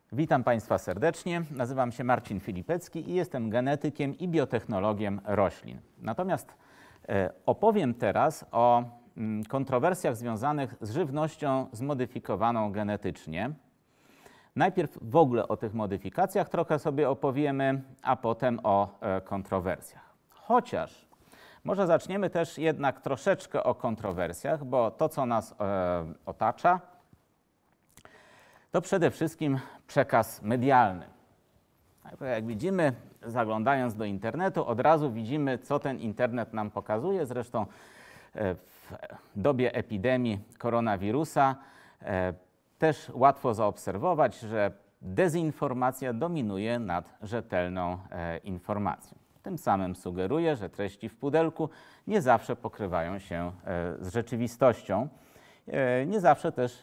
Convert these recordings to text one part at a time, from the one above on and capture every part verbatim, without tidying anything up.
Witam Państwa serdecznie. Nazywam się Marcin Filipecki i jestem genetykiem i biotechnologiem roślin. Natomiast e, opowiem teraz o mm, kontrowersjach związanych z żywnością zmodyfikowaną genetycznie. Najpierw w ogóle o tych modyfikacjach trochę sobie opowiemy, a potem o e, kontrowersjach. Chociaż może zaczniemy też jednak troszeczkę o kontrowersjach, bo to, co nas e, otacza, to przede wszystkim przekaz medialny. Jak widzimy, zaglądając do internetu, od razu widzimy, co ten internet nam pokazuje. Zresztą w dobie epidemii koronawirusa też łatwo zaobserwować, że dezinformacja dominuje nad rzetelną informacją. Tym samym sugeruje, że treści w pudelku nie zawsze pokrywają się z rzeczywistością. Nie zawsze też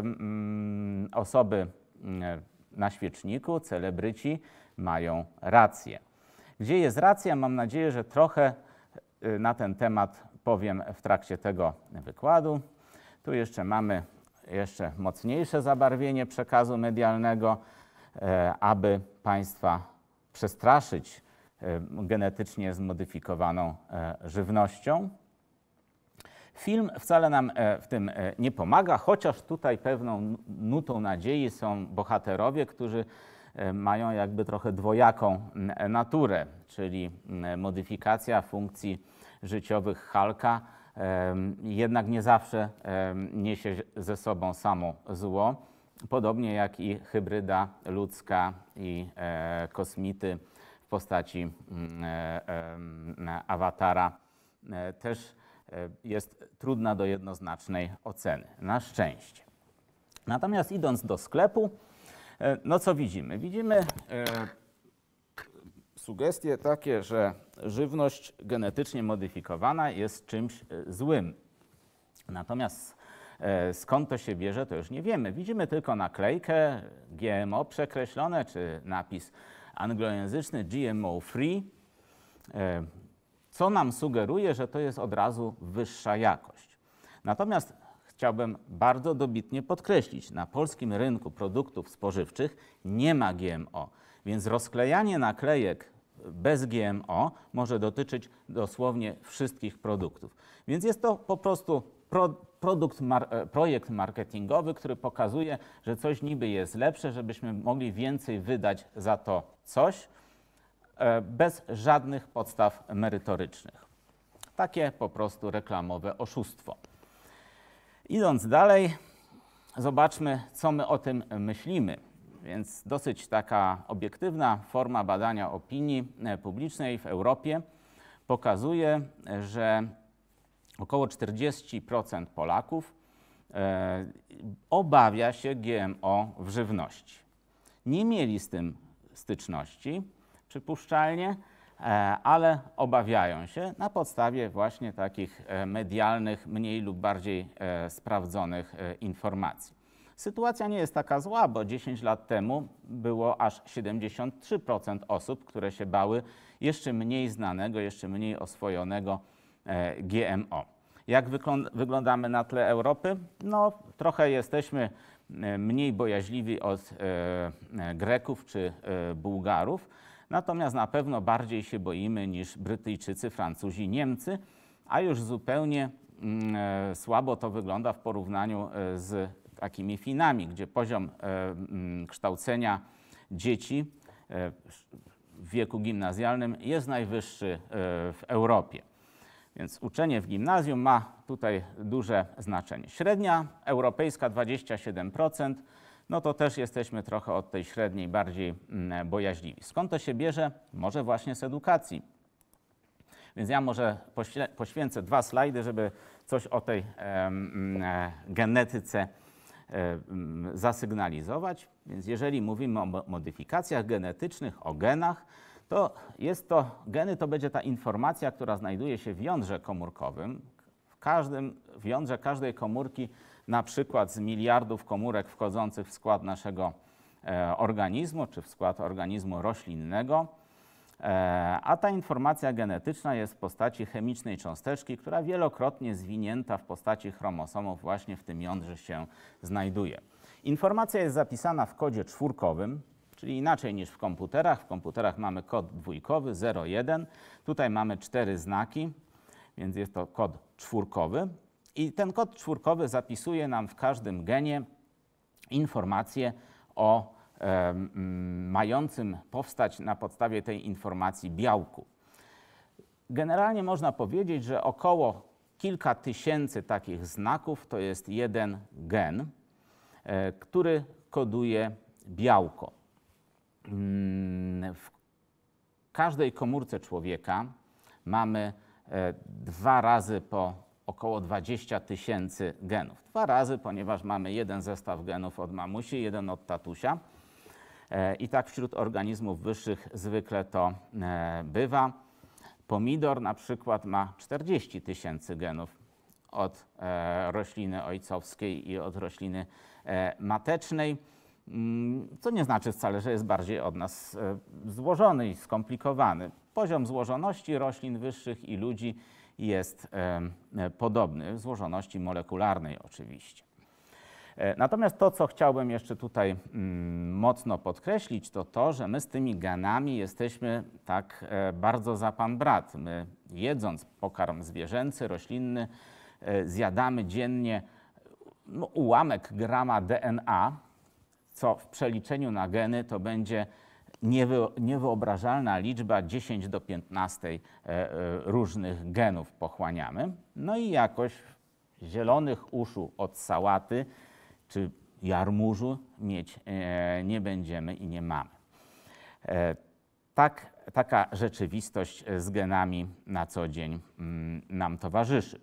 osoby na świeczniku, celebryci mają rację. Gdzie jest racja? Mam nadzieję, że trochę na ten temat powiem w trakcie tego wykładu. Tu jeszcze mamy jeszcze mocniejsze zabarwienie przekazu medialnego, aby Państwa przestraszyć genetycznie zmodyfikowaną żywnością. Film wcale nam w tym nie pomaga, chociaż tutaj pewną nutą nadziei są bohaterowie, którzy mają jakby trochę dwojaką naturę, czyli modyfikacja funkcji życiowych Hulka jednak nie zawsze niesie ze sobą samo zło, podobnie jak i hybryda ludzka i kosmity w postaci awatara też jest trudna do jednoznacznej oceny, na szczęście. Natomiast idąc do sklepu, no co widzimy? Widzimy e, sugestie takie, że żywność genetycznie modyfikowana jest czymś złym. Natomiast e, skąd to się bierze, to już nie wiemy. Widzimy tylko naklejkę G M O przekreślone, czy napis anglojęzyczny G M O free. E, co nam sugeruje, że to jest od razu wyższa jakość. Natomiast chciałbym bardzo dobitnie podkreślić, na polskim rynku produktów spożywczych nie ma G M O, więc rozklejanie naklejek bez G M O może dotyczyć dosłownie wszystkich produktów. Więc jest to po prostu pro, produkt, mar, projekt marketingowy, który pokazuje, że coś niby jest lepsze, żebyśmy mogli więcej wydać za to coś, bez żadnych podstaw merytorycznych. Takie po prostu reklamowe oszustwo. Idąc dalej, zobaczmy, co my o tym myślimy. Więc dosyć taka obiektywna forma badania opinii publicznej w Europie pokazuje, że około czterdzieści procent Polaków obawia się G M O w żywności. Nie mieli z tym styczności, przypuszczalnie, ale obawiają się na podstawie właśnie takich medialnych, mniej lub bardziej sprawdzonych informacji. Sytuacja nie jest taka zła, bo dziesięć lat temu było aż siedemdziesiąt trzy procent osób, które się bały jeszcze mniej znanego, jeszcze mniej oswojonego G M O. Jak wyglądamy na tle Europy? No, trochę jesteśmy mniej bojaźliwi od Greków czy Bułgarów. Natomiast na pewno bardziej się boimy niż Brytyjczycy, Francuzi, Niemcy, a już zupełnie e, słabo to wygląda w porównaniu z takimi Finami, gdzie poziom e, m, kształcenia dzieci e, w wieku gimnazjalnym jest najwyższy e, w Europie. Więc uczenie w gimnazjum ma tutaj duże znaczenie. Średnia europejska dwadzieścia siedem procent. No to też jesteśmy trochę od tej średniej bardziej bojaźliwi. Skąd to się bierze? Może właśnie z edukacji. Więc ja może poświęcę dwa slajdy, żeby coś o tej e, genetyce e, zasygnalizować. Więc jeżeli mówimy o modyfikacjach genetycznych, o genach, to jest to, geny to będzie ta informacja, która znajduje się w jądrze komórkowym. W każdym, w jądrze każdej komórki, na przykład z miliardów komórek wchodzących w skład naszego e, organizmu, czy w skład organizmu roślinnego. E, a ta informacja genetyczna jest w postaci chemicznej cząsteczki, która wielokrotnie zwinięta w postaci chromosomów właśnie w tym jądrze się znajduje. Informacja jest zapisana w kodzie czwórkowym, czyli inaczej niż w komputerach. W komputerach mamy kod dwójkowy, zero jeden. Tutaj mamy cztery znaki, więc jest to kod czwórkowy. I ten kod czwórkowy zapisuje nam w każdym genie informację o e, mającym powstać na podstawie tej informacji białku. Generalnie można powiedzieć, że około kilka tysięcy takich znaków to jest jeden gen, e, który koduje białko. W każdej komórce człowieka mamy e, dwa razy po około dwadzieścia tysięcy genów. Dwa razy, ponieważ mamy jeden zestaw genów od mamusi, jeden od tatusia. E, I tak wśród organizmów wyższych zwykle to e, bywa. Pomidor na przykład ma czterdzieści tysięcy genów od e, rośliny ojcowskiej i od rośliny e, matecznej, co nie znaczy wcale, że jest bardziej od nas e, złożony i skomplikowany. Poziom złożoności roślin wyższych i ludzi jest e, podobny, złożoności molekularnej oczywiście. E, natomiast to, co chciałbym jeszcze tutaj mm, mocno podkreślić, to to, że my z tymi genami jesteśmy tak e, bardzo za pan brat. My, jedząc pokarm zwierzęcy, roślinny, e, zjadamy dziennie no, ułamek grama D N A, co w przeliczeniu na geny to będzie niewy, niewyobrażalna liczba dziesięć do piętnastu e, e, różnych genów pochłaniamy. No i jakoś zielonych uszu od sałaty czy jarmużu mieć e, nie będziemy i nie mamy. E, tak, taka rzeczywistość z genami na co dzień mm, nam towarzyszy.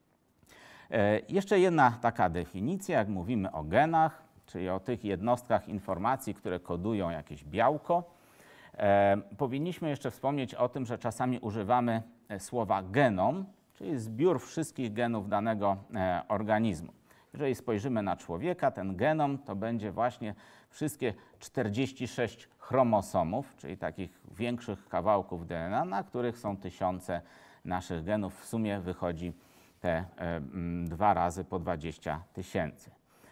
E, jeszcze jedna taka definicja, jak mówimy o genach, czyli o tych jednostkach informacji, które kodują jakieś białko. E, powinniśmy jeszcze wspomnieć o tym, że czasami używamy słowa genom, czyli zbiór wszystkich genów danego e, organizmu. Jeżeli spojrzymy na człowieka, ten genom to będzie właśnie wszystkie czterdzieści sześć chromosomów, czyli takich większych kawałków D N A, na których są tysiące naszych genów. W sumie wychodzi te e, m, dwa razy po dwadzieścia tysięcy.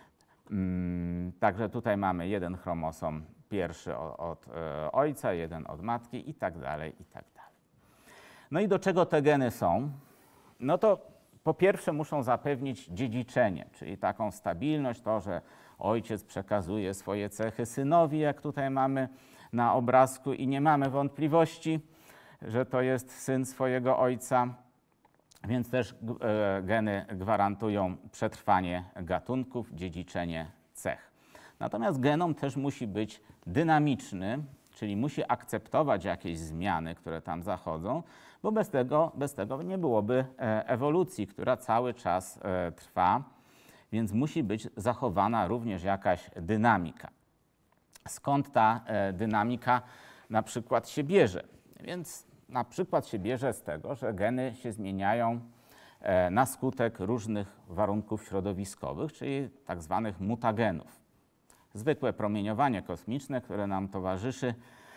Także tutaj mamy jeden chromosom pierwszy od ojca, jeden od matki i tak dalej, i tak dalej. No i do czego te geny są? No to po pierwsze muszą zapewnić dziedziczenie, czyli taką stabilność, to, że ojciec przekazuje swoje cechy synowi, jak tutaj mamy na obrazku i nie mamy wątpliwości, że to jest syn swojego ojca. Więc też geny gwarantują przetrwanie gatunków, dziedziczenie cech. Natomiast genom też musi być dynamiczny, czyli musi akceptować jakieś zmiany, które tam zachodzą, bo bez tego, bez tego nie byłoby ewolucji, która cały czas trwa, więc musi być zachowana również jakaś dynamika. Skąd ta dynamika na przykład się bierze? Więc na przykład się bierze z tego, że geny się zmieniają na skutek różnych warunków środowiskowych, czyli tak zwanych mutagenów. Zwykłe promieniowanie kosmiczne, które nam towarzyszy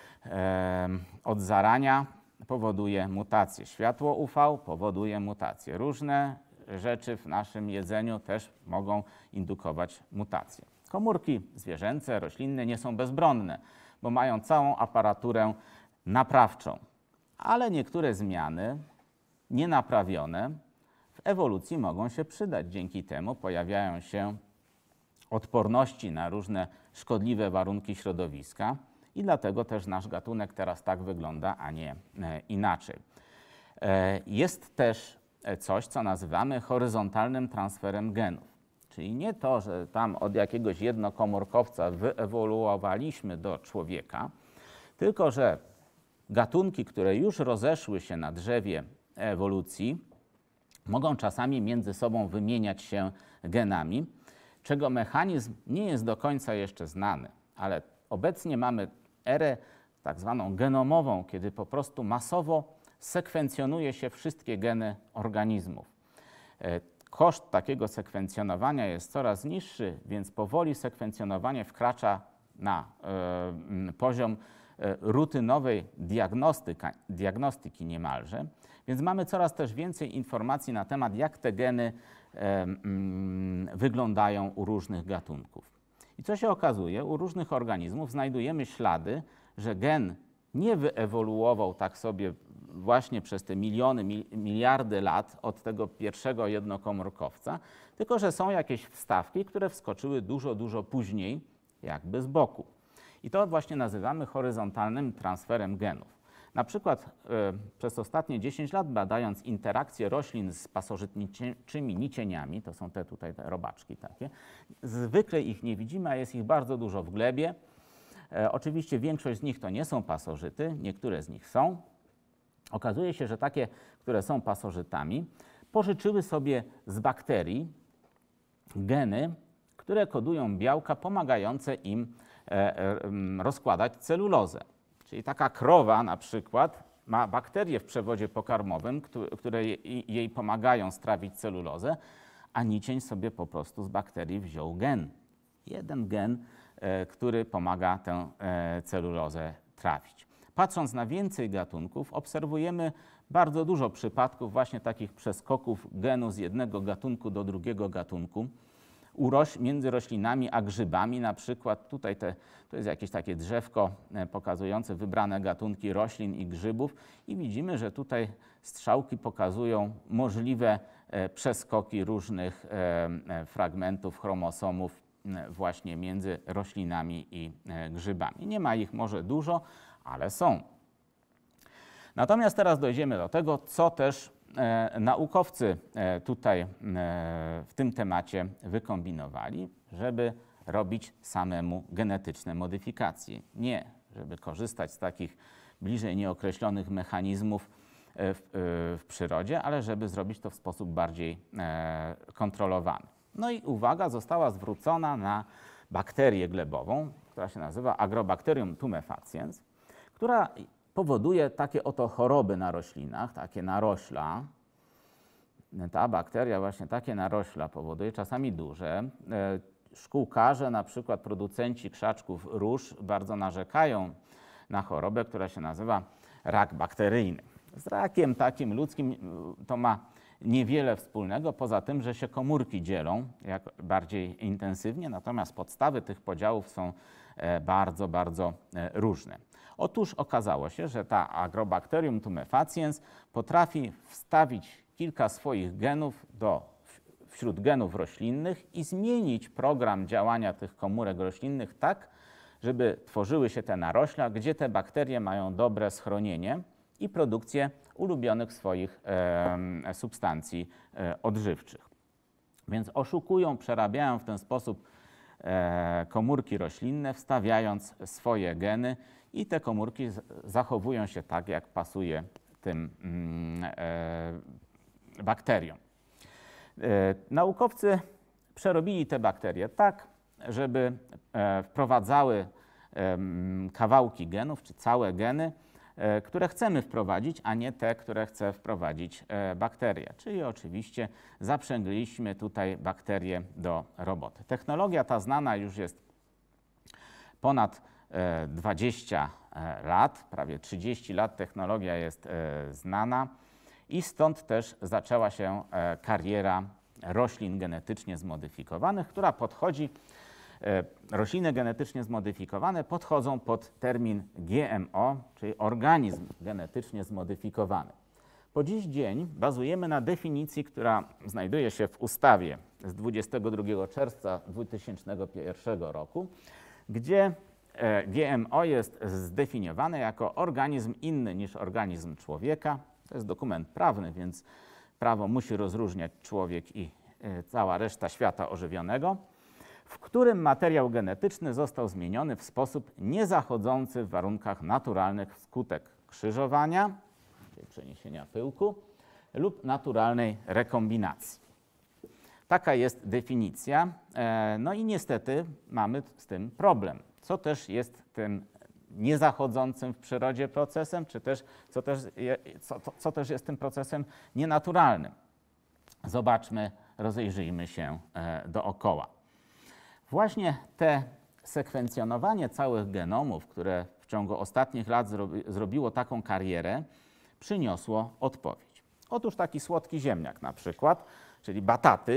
od zarania, powoduje mutacje. Światło U V powoduje mutacje. Różne rzeczy w naszym jedzeniu też mogą indukować mutacje. Komórki zwierzęce, roślinne nie są bezbronne, bo mają całą aparaturę naprawczą. Ale niektóre zmiany nienaprawione w ewolucji mogą się przydać. Dzięki temu pojawiają się odporności na różne szkodliwe warunki środowiska i dlatego też nasz gatunek teraz tak wygląda, a nie inaczej. Jest też coś, co nazywamy horyzontalnym transferem genów. Czyli nie to, że tam od jakiegoś jednokomórkowca wyewoluowaliśmy do człowieka, tylko że gatunki, które już rozeszły się na drzewie ewolucji, mogą czasami między sobą wymieniać się genami, czego mechanizm nie jest do końca jeszcze znany, ale obecnie mamy erę tak zwaną genomową, kiedy po prostu masowo sekwencjonuje się wszystkie geny organizmów. Koszt takiego sekwencjonowania jest coraz niższy, więc powoli sekwencjonowanie wkracza na y, poziom rutynowej diagnostyka, diagnostyki niemalże, więc mamy coraz też więcej informacji na temat, jak te geny e, mm, wyglądają u różnych gatunków. I co się okazuje? U różnych organizmów znajdujemy ślady, że gen nie wyewoluował tak sobie właśnie przez te miliony, miliardy lat od tego pierwszego jednokomórkowca, tylko że są jakieś wstawki, które wskoczyły dużo, dużo później, jakby z boku. I to właśnie nazywamy horyzontalnym transferem genów. Na przykład y, przez ostatnie dziesięć lat badając interakcje roślin z pasożytniczymi nicieniami, to są te tutaj te robaczki takie, zwykle ich nie widzimy, a jest ich bardzo dużo w glebie. E, oczywiście większość z nich to nie są pasożyty, niektóre z nich są. Okazuje się, że takie, które są pasożytami, pożyczyły sobie z bakterii geny, które kodują białka pomagające im e, e, rozkładać celulozę. Czyli taka krowa na przykład ma bakterie w przewodzie pokarmowym, które jej pomagają strawić celulozę, a nicień sobie po prostu z bakterii wziął gen. Jeden gen, który pomaga tę celulozę trawić. Patrząc na więcej gatunków, obserwujemy bardzo dużo przypadków właśnie takich przeskoków genu z jednego gatunku do drugiego gatunku. U roś, między roślinami a grzybami na przykład, tutaj te, to jest jakieś takie drzewko pokazujące wybrane gatunki roślin i grzybów i widzimy, że tutaj strzałki pokazują możliwe przeskoki różnych fragmentów chromosomów właśnie między roślinami i grzybami. Nie ma ich może dużo, ale są. Natomiast teraz dojdziemy do tego, co też E, naukowcy e, tutaj e, w tym temacie wykombinowali, żeby robić samemu genetyczne modyfikacje. Nie, żeby korzystać z takich bliżej nieokreślonych mechanizmów w, w przyrodzie, ale żeby zrobić to w sposób bardziej e, kontrolowany. No i uwaga została zwrócona na bakterię glebową, która się nazywa Agrobacterium tumefaciens, która powoduje takie oto choroby na roślinach, takie narośla. Ta bakteria właśnie takie narośla powoduje, czasami duże. Szkółkarze, na przykład producenci krzaczków róż, bardzo narzekają na chorobę, która się nazywa rak bakteryjny. Z rakiem takim ludzkim to ma niewiele wspólnego, poza tym, że się komórki dzielą jak bardziej intensywnie, natomiast podstawy tych podziałów są bardzo, bardzo różne. Otóż okazało się, że ta Agrobacterium tumefaciens potrafi wstawić kilka swoich genów do, wśród genów roślinnych i zmienić program działania tych komórek roślinnych tak, żeby tworzyły się te narośla, gdzie te bakterie mają dobre schronienie i produkcję ulubionych swoich e, substancji e, odżywczych. Więc oszukują, przerabiają w ten sposób e, komórki roślinne, wstawiając swoje geny i te komórki zachowują się tak, jak pasuje tym e, bakteriom. E, naukowcy przerobili te bakterie tak, żeby e, wprowadzały e, kawałki genów, czy całe geny, e, które chcemy wprowadzić, a nie te, które chce wprowadzić e, bakteria. Czyli oczywiście zaprzęgliśmy tutaj bakterie do roboty. Technologia ta znana już jest ponad dwadzieścia lat, prawie trzydzieści lat technologia jest znana i stąd też zaczęła się kariera roślin genetycznie zmodyfikowanych, która podchodzi, rośliny genetycznie zmodyfikowane podchodzą pod termin G M O, czyli organizm genetycznie zmodyfikowany. Po dziś dzień bazujemy na definicji, która znajduje się w ustawie z dwudziestego drugiego czerwca dwa tysiące pierwszego roku, gdzie G M O jest zdefiniowane jako organizm inny niż organizm człowieka. To jest dokument prawny, więc prawo musi rozróżniać człowiek i cała reszta świata ożywionego, w którym materiał genetyczny został zmieniony w sposób niezachodzący w warunkach naturalnych wskutek krzyżowania, czyli przeniesienia pyłku, lub naturalnej rekombinacji. Taka jest definicja. No i niestety mamy z tym problem. Co też jest tym niezachodzącym w przyrodzie procesem, czy też co też, je, co, co też jest tym procesem nienaturalnym. Zobaczmy, rozejrzyjmy się dookoła. Właśnie te sekwencjonowanie całych genomów, które w ciągu ostatnich lat zrobi, zrobiło taką karierę, przyniosło odpowiedź. Otóż taki słodki ziemniak na przykład, czyli bataty,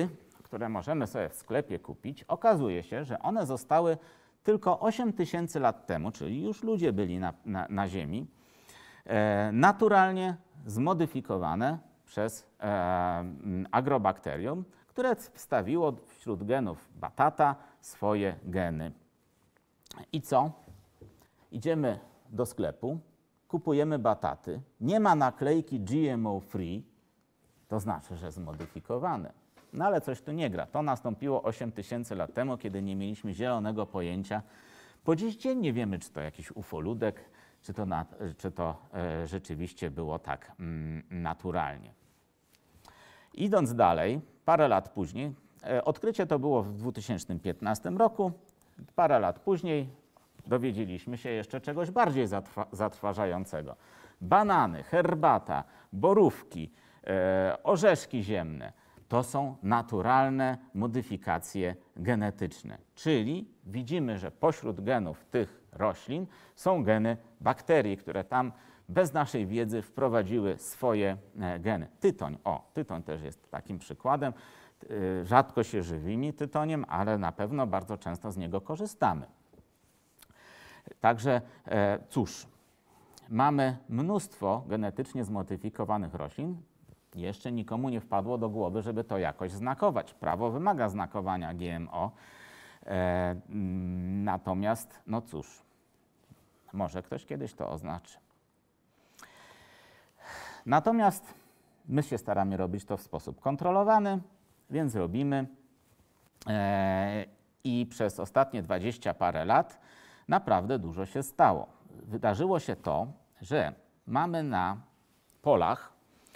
które możemy sobie w sklepie kupić, okazuje się, że one zostały tylko osiem tysięcy lat temu, czyli już ludzie byli na, na, na Ziemi, e, naturalnie zmodyfikowane przez e, agrobakterium, które wstawiło wśród genów batata swoje geny. I co? Idziemy do sklepu, kupujemy bataty, nie ma naklejki G M O free, to znaczy, że zmodyfikowane. No ale coś tu nie gra. To nastąpiło osiem tysięcy lat temu, kiedy nie mieliśmy zielonego pojęcia. Po dziś dzień nie wiemy, czy to jakiś ufoludek, czy to, na, czy to e, rzeczywiście było tak mm, naturalnie. Idąc dalej, parę lat później, e, odkrycie to było w dwa tysiące piętnastym roku, parę lat później dowiedzieliśmy się jeszcze czegoś bardziej zatrwa, zatrważającego. Banany, herbata, borówki, e, orzeszki ziemne to są naturalne modyfikacje genetyczne. Czyli widzimy, że pośród genów tych roślin są geny bakterii, które tam bez naszej wiedzy wprowadziły swoje e, geny. Tytoń, o, tytoń też jest takim przykładem. E, rzadko się żywimy tytoniem, ale na pewno bardzo często z niego korzystamy. Także e, cóż, mamy mnóstwo genetycznie zmodyfikowanych roślin. Jeszcze nikomu nie wpadło do głowy, żeby to jakoś znakować. Prawo wymaga znakowania G M O. E, natomiast, no cóż, może ktoś kiedyś to oznaczy. Natomiast my się staramy robić to w sposób kontrolowany, więc robimy. E, I przez ostatnie dwadzieścia parę lat naprawdę dużo się stało. Wydarzyło się to, że mamy na polach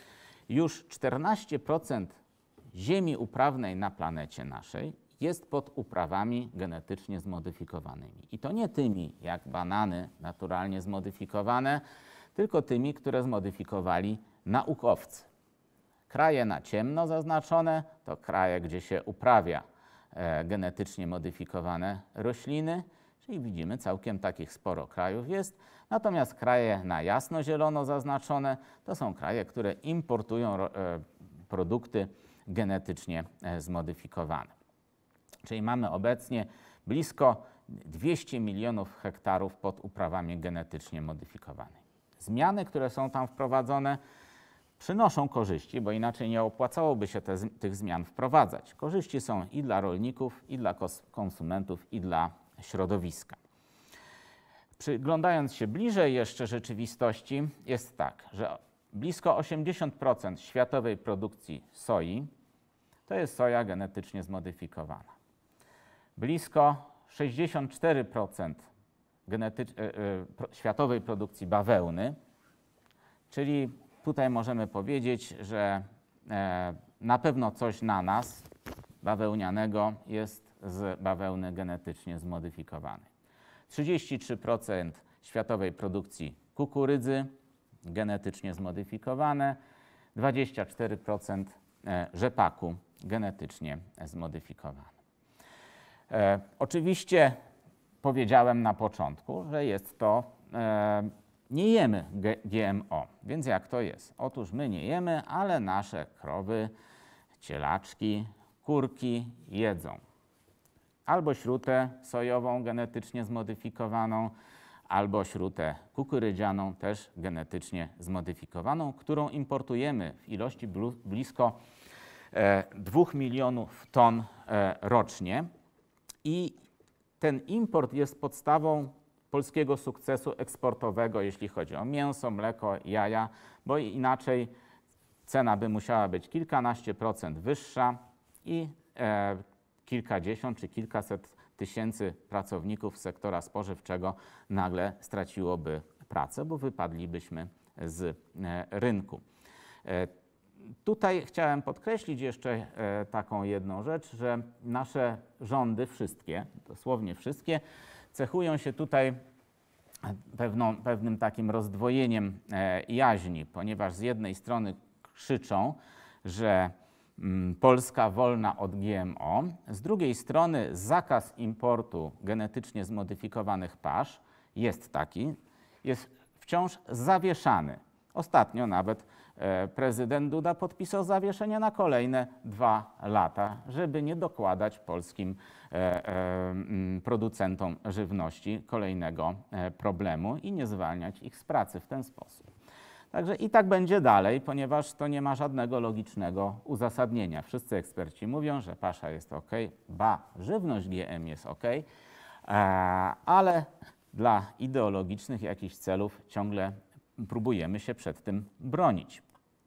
już czternaście procent ziemi uprawnej na planecie naszej jest pod uprawami genetycznie zmodyfikowanymi. I to nie tymi jak banany naturalnie zmodyfikowane, tylko tymi, które zmodyfikowali naukowcy. Kraje na ciemno zaznaczone to kraje, gdzie się uprawia e, genetycznie modyfikowane rośliny, czyli widzimy, całkiem takich sporo krajów jest. Natomiast kraje na jasno-zielono zaznaczone to są kraje, które importują e, produkty genetycznie e, zmodyfikowane. Czyli mamy obecnie blisko dwieście milionów hektarów pod uprawami genetycznie modyfikowanymi. Zmiany, które są tam wprowadzone, przynoszą korzyści, bo inaczej nie opłacałoby się te, tych zmian wprowadzać. Korzyści są i dla rolników, i dla konsumentów, i dla środowiska. Przyglądając się bliżej jeszcze rzeczywistości, jest tak, że blisko osiemdziesiąt procent światowej produkcji soi to jest soja genetycznie zmodyfikowana. Blisko sześćdziesiąt cztery procent genetycz- y, y, światowej produkcji bawełny, czyli tutaj możemy powiedzieć, że e, na pewno coś na nas bawełnianego jest z bawełny genetycznie zmodyfikowanej. trzydzieści trzy procent światowej produkcji kukurydzy genetycznie zmodyfikowane, dwadzieścia cztery procent rzepaku genetycznie zmodyfikowane. E, oczywiście powiedziałem na początku, że jest to, e, nie jemy G M O, więc jak to jest? Otóż my nie jemy, ale nasze krowy, cielaczki, kurki jedzą albo śrutę sojową genetycznie zmodyfikowaną, albo śrutę kukurydzianą też genetycznie zmodyfikowaną, którą importujemy w ilości blisko dwóch milionów ton rocznie. I ten import jest podstawą polskiego sukcesu eksportowego, jeśli chodzi o mięso, mleko, jaja, bo inaczej cena by musiała być kilkanaście procent wyższa i e, kilkadziesiąt czy kilkaset tysięcy pracowników sektora spożywczego nagle straciłoby pracę, bo wypadlibyśmy z e, rynku. E, Tutaj chciałem podkreślić jeszcze e, taką jedną rzecz, że nasze rządy, wszystkie, dosłownie wszystkie, cechują się tutaj pewną, pewnym takim rozdwojeniem e, jaźni, ponieważ z jednej strony krzyczą, że mm, Polska wolna od G M O, z drugiej strony zakaz importu genetycznie zmodyfikowanych pasz jest taki, jest wciąż zawieszany. Ostatnio nawet prezydent Duda podpisał zawieszenie na kolejne dwa lata, żeby nie dokładać polskim producentom żywności kolejnego problemu i nie zwalniać ich z pracy w ten sposób. Także i tak będzie dalej, ponieważ to nie ma żadnego logicznego uzasadnienia. Wszyscy eksperci mówią, że pasza jest ok, ba, żywność G M jest ok, ale dla ideologicznych jakichś celów ciągle próbujemy się przed tym bronić.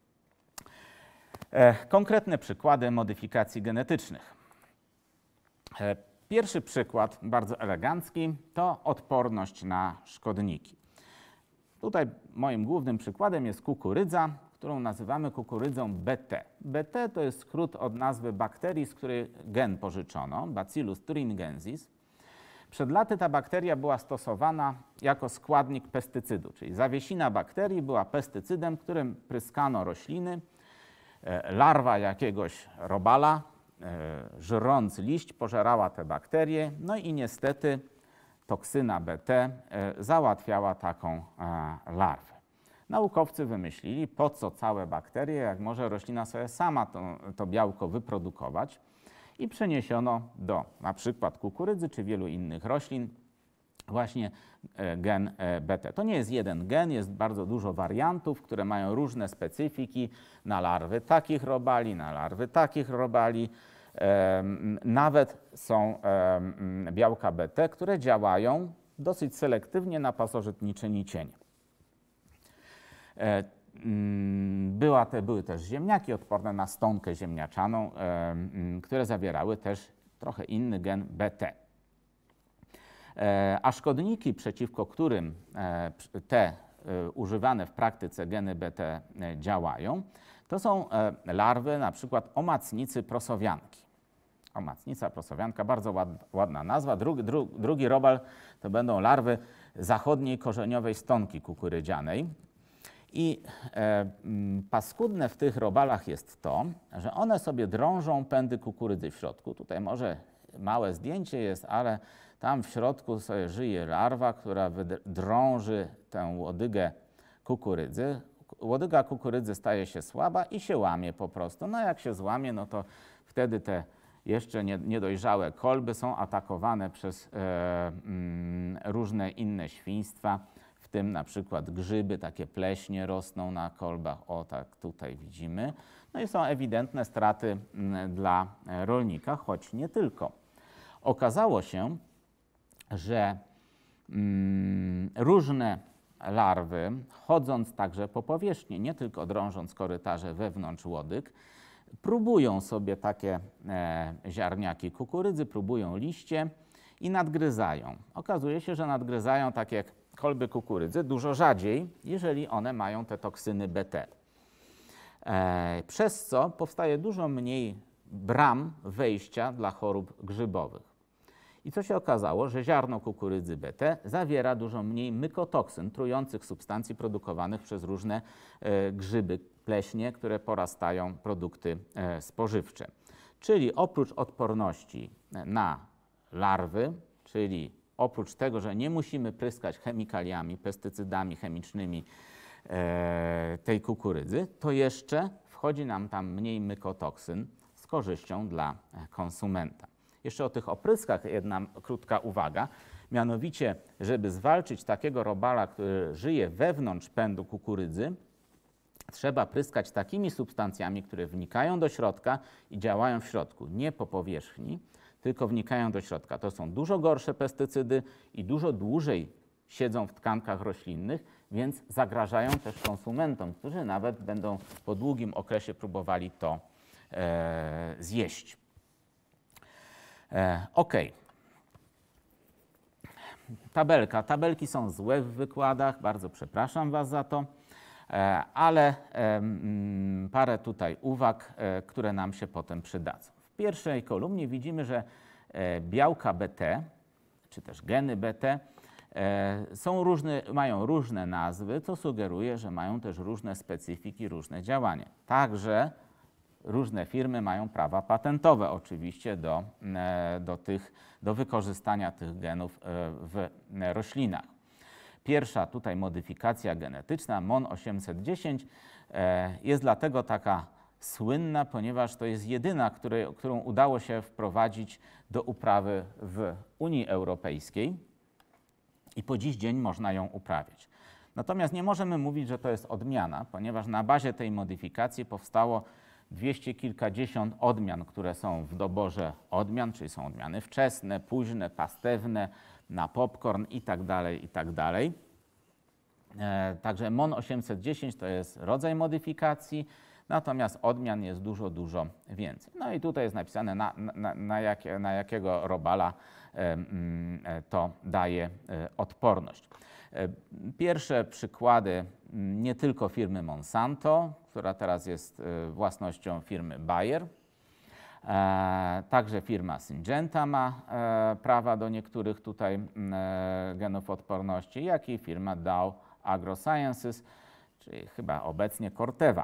Konkretne przykłady modyfikacji genetycznych. Pierwszy przykład, bardzo elegancki, to odporność na szkodniki. Tutaj moim głównym przykładem jest kukurydza, którą nazywamy kukurydzą B T. B T to jest skrót od nazwy bakterii, z której gen pożyczono, Bacillus thuringiensis. Przed laty ta bakteria była stosowana jako składnik pestycydu, czyli zawiesina bakterii była pestycydem, którym pryskano rośliny. Larwa jakiegoś robala, żrąc liść, pożerała te bakterie, no i niestety toksyna B T załatwiała taką larwę. Naukowcy wymyślili, po co całe bakterie, jak może roślina sobie sama to, to białko wyprodukować, i przeniesiono do na przykład kukurydzy czy wielu innych roślin właśnie gen B T. To nie jest jeden gen, jest bardzo dużo wariantów, które mają różne specyfiki na larwy takich robali, na larwy takich robali. Nawet są białka B T, które działają dosyć selektywnie na pasożytnicze nicienie. Była te, były też ziemniaki odporne na stonkę ziemniaczaną, które zawierały też trochę inny gen B T. A szkodniki, przeciwko którym te używane w praktyce geny B T działają, to są larwy na przykład omacnicy prosowianki. Omacnica prosowianka, bardzo ładna, ładna nazwa. Drugi, dru, drugi robal to będą larwy zachodniej korzeniowej stonki kukurydzianej. I e, paskudne w tych robalach jest to, że one sobie drążą pędy kukurydzy w środku. Tutaj może małe zdjęcie jest, ale tam w środku sobie żyje larwa, która drąży tę łodygę kukurydzy. Łodyga kukurydzy staje się słaba i się łamie po prostu. No jak się złamie, no to wtedy te jeszcze niedojrzałe kolby są atakowane przez e, mm, różne inne świństwa, w tym na przykład grzyby, takie pleśnie rosną na kolbach, o tak tutaj widzimy. No i są ewidentne straty m, dla rolnika, choć nie tylko. Okazało się, że mm, różne larwy, chodząc także po powierzchni, nie tylko drążąc korytarze wewnątrz łodyg, próbują sobie takie e, ziarniaki kukurydzy, próbują liście i nadgryzają. Okazuje się, że nadgryzają tak jak kolby kukurydzy dużo rzadziej, jeżeli one mają te toksyny B T. E, przez co powstaje dużo mniej bram wejścia dla chorób grzybowych. I co się okazało, że ziarno kukurydzy B T zawiera dużo mniej mykotoksyn, trujących substancji produkowanych przez różne e, grzyby, pleśnie, które porastają produkty e, spożywcze. Czyli oprócz odporności na larwy, czyli oprócz tego, że nie musimy pryskać chemikaliami, pestycydami chemicznymi e, tej kukurydzy, to jeszcze wchodzi nam tam mniej mykotoksyn z korzyścią dla konsumenta. Jeszcze o tych opryskach jedna krótka uwaga. Mianowicie, żeby zwalczyć takiego robala, który żyje wewnątrz pędu kukurydzy, trzeba pryskać takimi substancjami, które wnikają do środka i działają w środku, nie po powierzchni, tylko wnikają do środka. To są dużo gorsze pestycydy i dużo dłużej siedzą w tkankach roślinnych, więc zagrażają też konsumentom, którzy nawet będą po długim okresie próbowali to e, zjeść. E, ok. Tabelka. Tabelki są złe w wykładach, bardzo przepraszam Was za to, e, ale e, m, parę tutaj uwag, e, które nam się potem przydadzą. W pierwszej kolumnie widzimy, że e, białka B T, czy też geny B T, e, są różne, mają różne nazwy, co sugeruje, że mają też różne specyfiki, różne działanie. Także różne firmy mają prawa patentowe oczywiście do, do, tych, do wykorzystania tych genów w roślinach. pierwsza tutaj modyfikacja genetyczna, M O N osiemset dziesięć, jest dlatego taka słynna, ponieważ to jest jedyna, której, którą udało się wprowadzić do uprawy w Unii Europejskiej i po dziś dzień można ją uprawiać. Natomiast nie możemy mówić, że to jest odmiana, ponieważ na bazie tej modyfikacji powstało dwieście kilkadziesiąt odmian, które są w doborze odmian, czyli są odmiany wczesne, późne, pastewne, na popcorn i tak dalej, i tak dalej. E, także M O N osiemset dziesięć to jest rodzaj modyfikacji, natomiast odmian jest dużo, dużo więcej. No i tutaj jest napisane, na, na, na, jakie, na jakiego robala e, e, to daje e, odporność. E, pierwsze przykłady nie tylko firmy Monsanto, która teraz jest e, własnością firmy Bayer, e, także firma Syngenta ma e, prawa do niektórych tutaj e, genów odporności, jak i firma Dow AgroSciences, czyli chyba obecnie Corteva.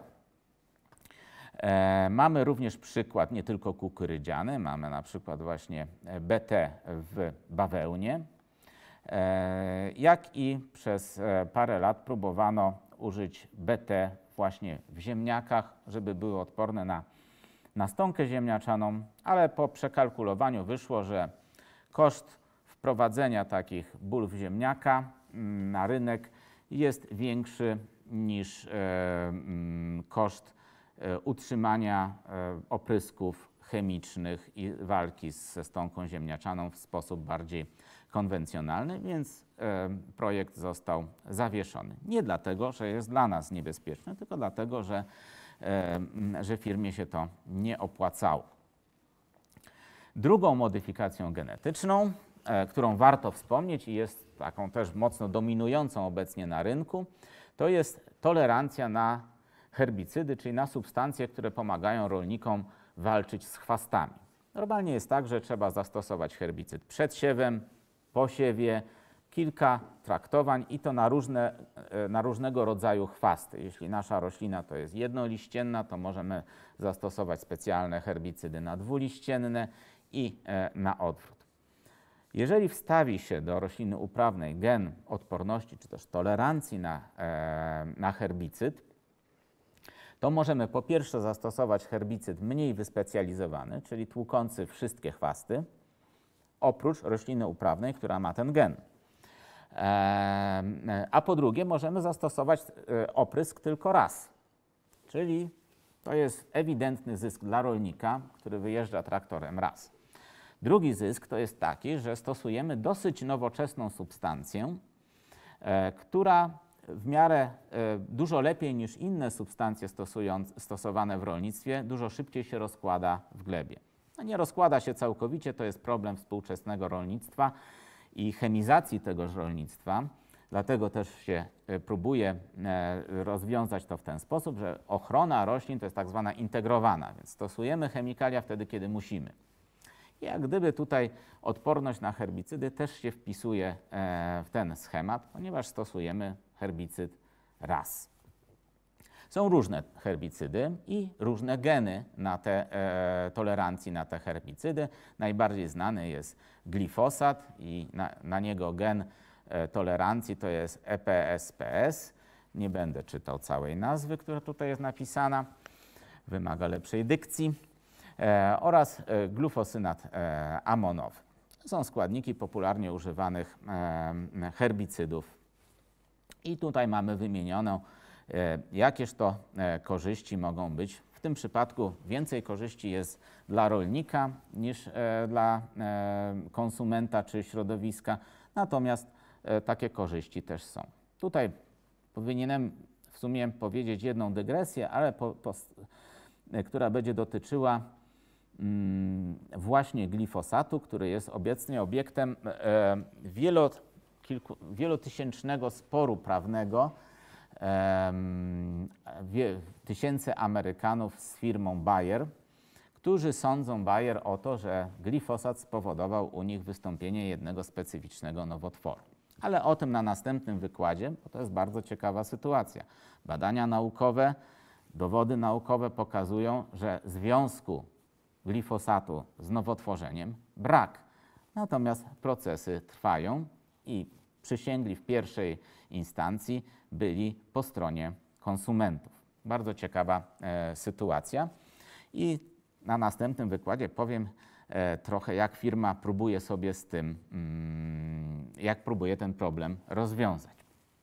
E, mamy również przykład nie tylko kukurydziany, mamy na przykład właśnie B T w bawełnie, e, jak i przez parę lat próbowano użyć B T właśnie w ziemniakach, żeby były odporne na, na stąkę ziemniaczaną, ale po przekalkulowaniu wyszło, że koszt wprowadzenia takich bulw ziemniaka na rynek jest większy niż e, m, koszt e, utrzymania e, oprysków chemicznych i walki ze stąką ziemniaczaną w sposób bardziej konwencjonalny, więc e, projekt został zawieszony. Nie dlatego, że jest dla nas niebezpieczny, tylko dlatego, że, e, że firmie się to nie opłacało. Drugą modyfikacją genetyczną, e, którą warto wspomnieć i jest taką też mocno dominującą obecnie na rynku, to jest tolerancja na herbicydy, czyli na substancje, które pomagają rolnikom walczyć z chwastami. Normalnie jest tak, że trzeba zastosować herbicyd przed siewem, po siewie, kilka traktowań i to na, różne, na różnego rodzaju chwasty. Jeśli nasza roślina to jest jednoliścienna, to możemy zastosować specjalne herbicydy na dwuliścienne i na odwrót. Jeżeli wstawi się do rośliny uprawnej gen odporności czy też tolerancji na, na herbicyd, to możemy po pierwsze zastosować herbicyd mniej wyspecjalizowany, czyli tłukący wszystkie chwasty, oprócz rośliny uprawnej, która ma ten gen. A po drugie możemy zastosować oprysk tylko raz, czyli to jest ewidentny zysk dla rolnika, który wyjeżdża traktorem raz. Drugi zysk to jest taki, że stosujemy dosyć nowoczesną substancję, która w miarę dużo lepiej niż inne substancje stosowane w rolnictwie, dużo szybciej się rozkłada w glebie. No nie rozkłada się całkowicie, to jest problem współczesnego rolnictwa i chemizacji tegoż rolnictwa. Dlatego też się próbuje rozwiązać to w ten sposób, że ochrona roślin to jest tak zwana integrowana, więc stosujemy chemikalia wtedy, kiedy musimy. I jak gdyby tutaj odporność na herbicydy też się wpisuje w ten schemat, ponieważ stosujemy herbicyd raz. Są różne herbicydy i różne geny na te, e, tolerancji na te herbicydy. Najbardziej znany jest glifosat i na, na niego gen e, tolerancji to jest E P S P S. Nie będę czytał całej nazwy, która tutaj jest napisana. Wymaga lepszej dykcji. E, oraz e, glufosynat e, amonowy. To są składniki popularnie używanych e, herbicydów. I tutaj mamy wymienioną, e, jakież to e, korzyści mogą być. W tym przypadku więcej korzyści jest dla rolnika niż e, dla e, konsumenta czy środowiska, natomiast e, takie korzyści też są. Tutaj powinienem w sumie powiedzieć jedną dygresję, ale po, po, e, która będzie dotyczyła mm, właśnie glifosatu, który jest obecnie obiektem e, wielo, kilku, wielotysięcznego sporu prawnego e, wie, tysięcy Amerykanów z firmą Bayer, którzy sądzą Bayer o to, że glifosat spowodował u nich wystąpienie jednego specyficznego nowotworu. Ale o tym na następnym wykładzie, bo to jest bardzo ciekawa sytuacja. Badania naukowe, dowody naukowe pokazują, że związku glifosatu z nowotworzeniem brak. Natomiast procesy trwają i przysięgli w pierwszej instancji byli po stronie konsumentów. Bardzo ciekawa e, sytuacja i na następnym wykładzie powiem e, trochę, jak firma próbuje sobie z tym, mm, jak próbuje ten problem rozwiązać.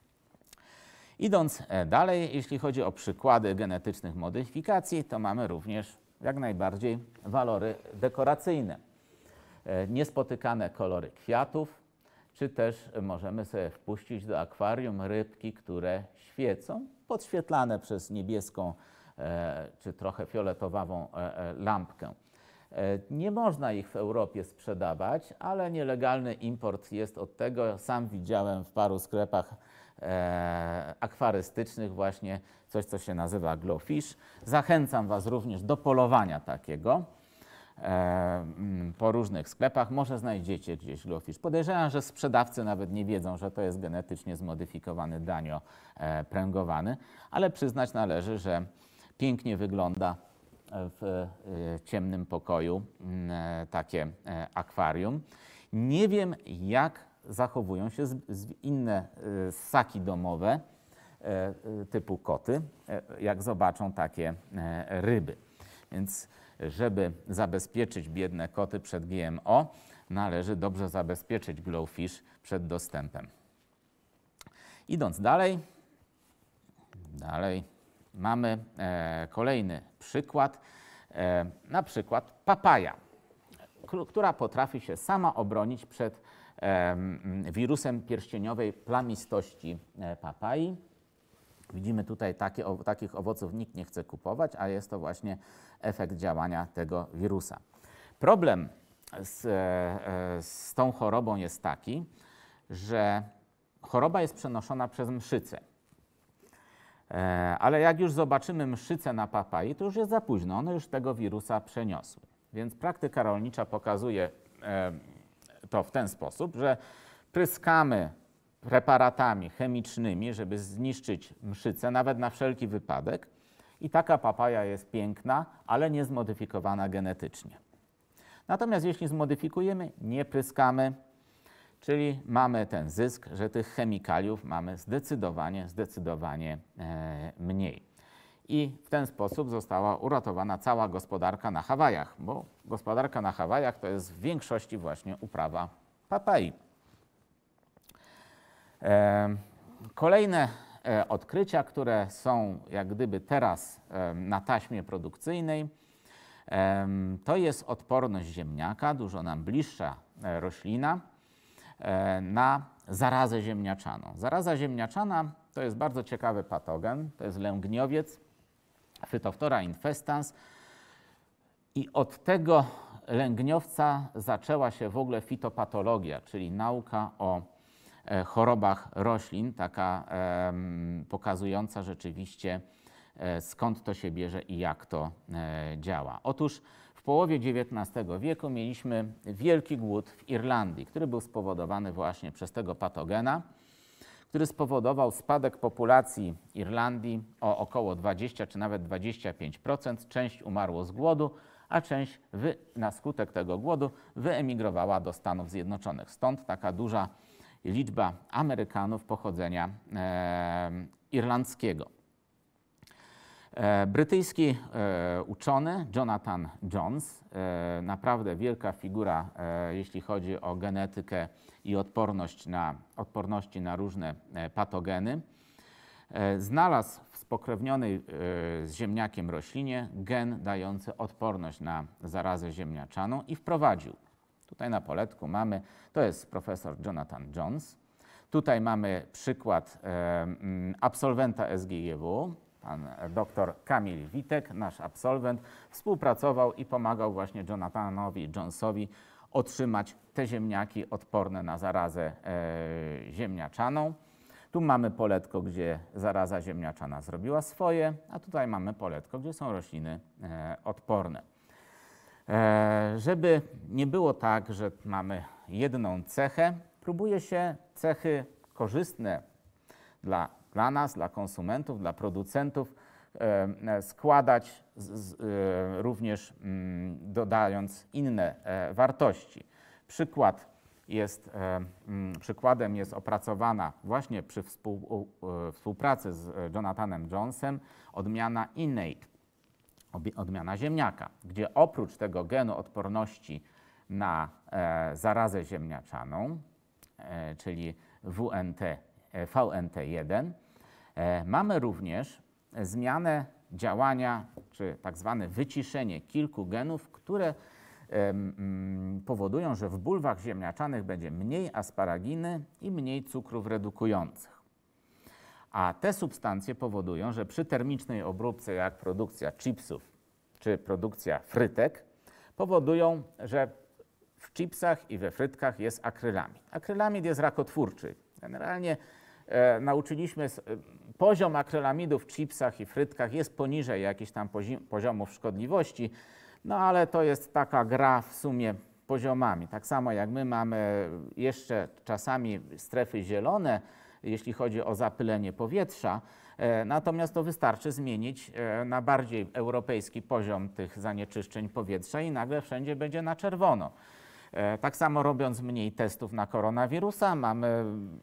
Idąc dalej, jeśli chodzi o przykłady genetycznych modyfikacji, to mamy również jak najbardziej walory dekoracyjne. Niespotykane kolory kwiatów, czy też możemy sobie wpuścić do akwarium rybki, które świecą, podświetlane przez niebieską czy trochę fioletowawą lampkę. Nie można ich w Europie sprzedawać, ale nielegalny import jest od tego. Sam widziałem w paru sklepach e, akwarystycznych właśnie coś, co się nazywa glowfish. Zachęcam Was również do polowania takiego e, po różnych sklepach. Może znajdziecie gdzieś glowfish. Podejrzewam, że sprzedawcy nawet nie wiedzą, że to jest genetycznie zmodyfikowany danio e, pręgowany, ale przyznać należy, że pięknie wygląda w ciemnym pokoju takie akwarium. Nie wiem, jak zachowują się inne ssaki domowe typu koty, jak zobaczą takie ryby. Więc żeby zabezpieczyć biedne koty przed G M O, należy dobrze zabezpieczyć glowfish przed dostępem. Idąc dalej, dalej. Mamy e, kolejny przykład, e, na przykład papaja, która potrafi się sama obronić przed e, wirusem pierścieniowej plamistości papai. Widzimy tutaj takie, o, takich owoców nikt nie chce kupować, a jest to właśnie efekt działania tego wirusa. Problem z, e, z tą chorobą jest taki, że choroba jest przenoszona przez mszycę. Ale jak już zobaczymy mszycę na papai, to już jest za późno, one już tego wirusa przeniosły. Więc praktyka rolnicza pokazuje to w ten sposób, że pryskamy preparatami chemicznymi, żeby zniszczyć mszycę, nawet na wszelki wypadek. I taka papaja jest piękna, ale nie zmodyfikowana genetycznie. Natomiast jeśli zmodyfikujemy, nie pryskamy, czyli mamy ten zysk, że tych chemikaliów mamy zdecydowanie, zdecydowanie e, mniej. I w ten sposób została uratowana cała gospodarka na Hawajach, bo gospodarka na Hawajach to jest w większości właśnie uprawa papai. E, kolejne e, odkrycia, które są jak gdyby teraz e, na taśmie produkcyjnej, e, to jest odporność ziemniaka, dużo nam bliższa e, roślina, na zarazę ziemniaczaną. Zaraza ziemniaczana to jest bardzo ciekawy patogen, to jest lęgniowiec, Phytophthora infestans i od tego lęgniowca zaczęła się w ogóle fitopatologia, czyli nauka o chorobach roślin, taka um, pokazująca rzeczywiście skąd to się bierze i jak to e, działa. Otóż w połowie dziewiętnastego wieku mieliśmy wielki głód w Irlandii, który był spowodowany właśnie przez tego patogena, który spowodował spadek populacji Irlandii o około dwadzieścia czy nawet dwadzieścia pięć procent. Część umarło z głodu, a część wy, na skutek tego głodu wyemigrowała do Stanów Zjednoczonych. Stąd taka duża liczba Amerykanów pochodzenia e, irlandzkiego. Brytyjski e, uczony Jonathan Jones, e, naprawdę wielka figura, e, jeśli chodzi o genetykę i odporność na, odporności na różne e, patogeny, e, znalazł w spokrewnionej e, z ziemniakiem roślinie gen dający odporność na zarazę ziemniaczaną i wprowadził. Tutaj na poletku mamy, to jest profesor Jonathan Jones. Tutaj mamy przykład e, absolwenta S G I W. Pan dr Kamil Witek, nasz absolwent, współpracował i pomagał właśnie Jonathanowi Jonesowi otrzymać te ziemniaki odporne na zarazę e, ziemniaczaną. Tu mamy poletko, gdzie zaraza ziemniaczana zrobiła swoje, a tutaj mamy poletko, gdzie są rośliny e, odporne. E, żeby nie było tak, że mamy jedną cechę, próbuje się cechy korzystne dla dla nas, dla konsumentów, dla producentów e, składać z, z, e, również m, dodając inne e, wartości. Przykład jest, przykładem jest opracowana właśnie przy współ, współpracy z Jonathanem Jonesem odmiana innate, odmiana ziemniaka, gdzie oprócz tego genu odporności na zarazę ziemniaczaną, czyli W N T, V N T jeden, mamy również zmianę działania, czy tak zwane wyciszenie kilku genów, które powodują, że w bulwach ziemniaczanych będzie mniej asparaginy i mniej cukrów redukujących. A te substancje powodują, że przy termicznej obróbce, jak produkcja chipsów czy produkcja frytek, powodują, że w chipsach i we frytkach jest akrylamid. Akrylamid jest rakotwórczy. Generalnie e, nauczyliśmy, e, poziom akrylamidów w chipsach i frytkach jest poniżej jakichś tam poziomów szkodliwości, no ale to jest taka gra w sumie poziomami. Tak samo jak my mamy jeszcze czasami strefy zielone, jeśli chodzi o zapylenie powietrza, e, natomiast to wystarczy zmienić e, na bardziej europejski poziom tych zanieczyszczeń powietrza i nagle wszędzie będzie na czerwono. E, tak samo robiąc mniej testów na koronawirusa, mamy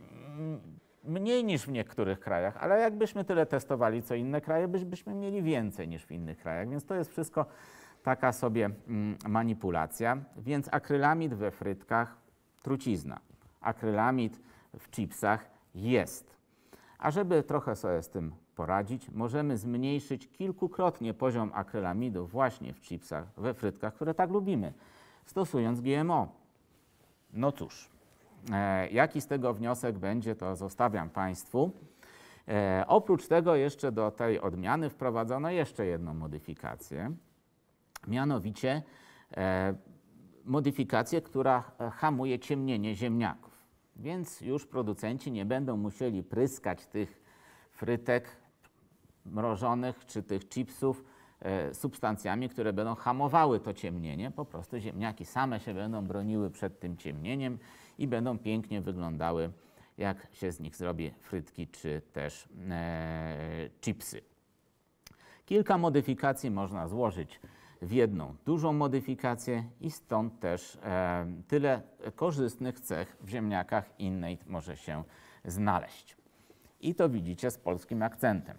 mniej niż w niektórych krajach, ale jakbyśmy tyle testowali co inne kraje, byśmy mieli więcej niż w innych krajach, więc to jest wszystko taka sobie mm, manipulacja. Więc akrylamid we frytkach, trucizna. Akrylamid w chipsach jest. A żeby trochę sobie z tym poradzić, możemy zmniejszyć kilkukrotnie poziom akrylamidu właśnie w chipsach, we frytkach, które tak lubimy, stosując G M O. No cóż, e, jaki z tego wniosek będzie, to zostawiam Państwu. E, oprócz tego jeszcze do tej odmiany wprowadzono jeszcze jedną modyfikację, mianowicie e, modyfikację, która hamuje ciemnienie ziemniaków. Więc już producenci nie będą musieli pryskać tych frytek mrożonych czy tych chipsów e, substancjami, które będą hamowały to ciemnienie. Po prostu ziemniaki same się będą broniły przed tym ciemnieniem i będą pięknie wyglądały, jak się z nich zrobi frytki czy też e, chipsy. Kilka modyfikacji można złożyć w jedną dużą modyfikację i stąd też e, tyle korzystnych cech w ziemniakach innate może się znaleźć. I to widzicie z polskim akcentem.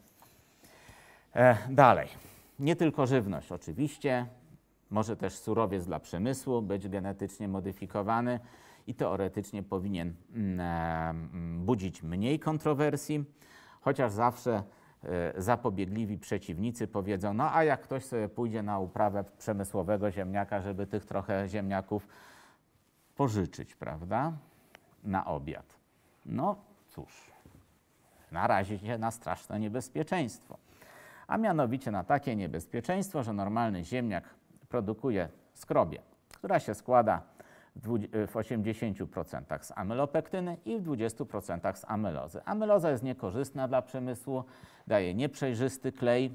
E, dalej, nie tylko żywność oczywiście, może też surowiec dla przemysłu być genetycznie modyfikowany i teoretycznie powinien e, budzić mniej kontrowersji, chociaż zawsze zapobiegliwi przeciwnicy powiedzą, no a jak ktoś sobie pójdzie na uprawę przemysłowego ziemniaka, żeby tych trochę ziemniaków pożyczyć, prawda, na obiad. No cóż, narazi się na straszne niebezpieczeństwo. A mianowicie na takie niebezpieczeństwo, że normalny ziemniak produkuje skrobię, która się składa w osiemdziesięciu procentach z amylopektyny i w dwudziestu procentach z amylozy. Amyloza jest niekorzystna dla przemysłu, daje nieprzejrzysty klej,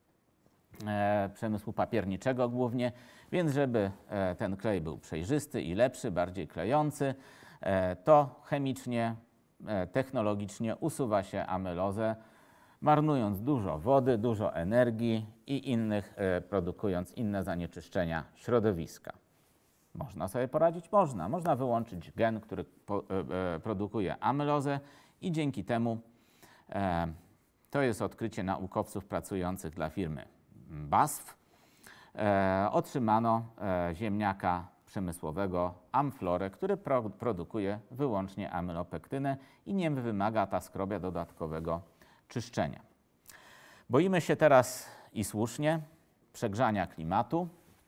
e, przemysłu papierniczego głównie, więc żeby e, ten klej był przejrzysty i lepszy, bardziej klejący, e, to chemicznie, e, technologicznie usuwa się amylozę, marnując dużo wody, dużo energii i innych, e, produkując inne zanieczyszczenia środowiska. Można sobie poradzić? Można. Można wyłączyć gen, który po, e, e, produkuje amylozę i dzięki temu e, to jest odkrycie naukowców pracujących dla firmy B A S F. E, otrzymano e, ziemniaka przemysłowego Amflorę, który pro, produkuje wyłącznie amylopektynę i nie wymaga ta skrobia dodatkowego czyszczenia. Boimy się teraz i słusznie przegrzania klimatu.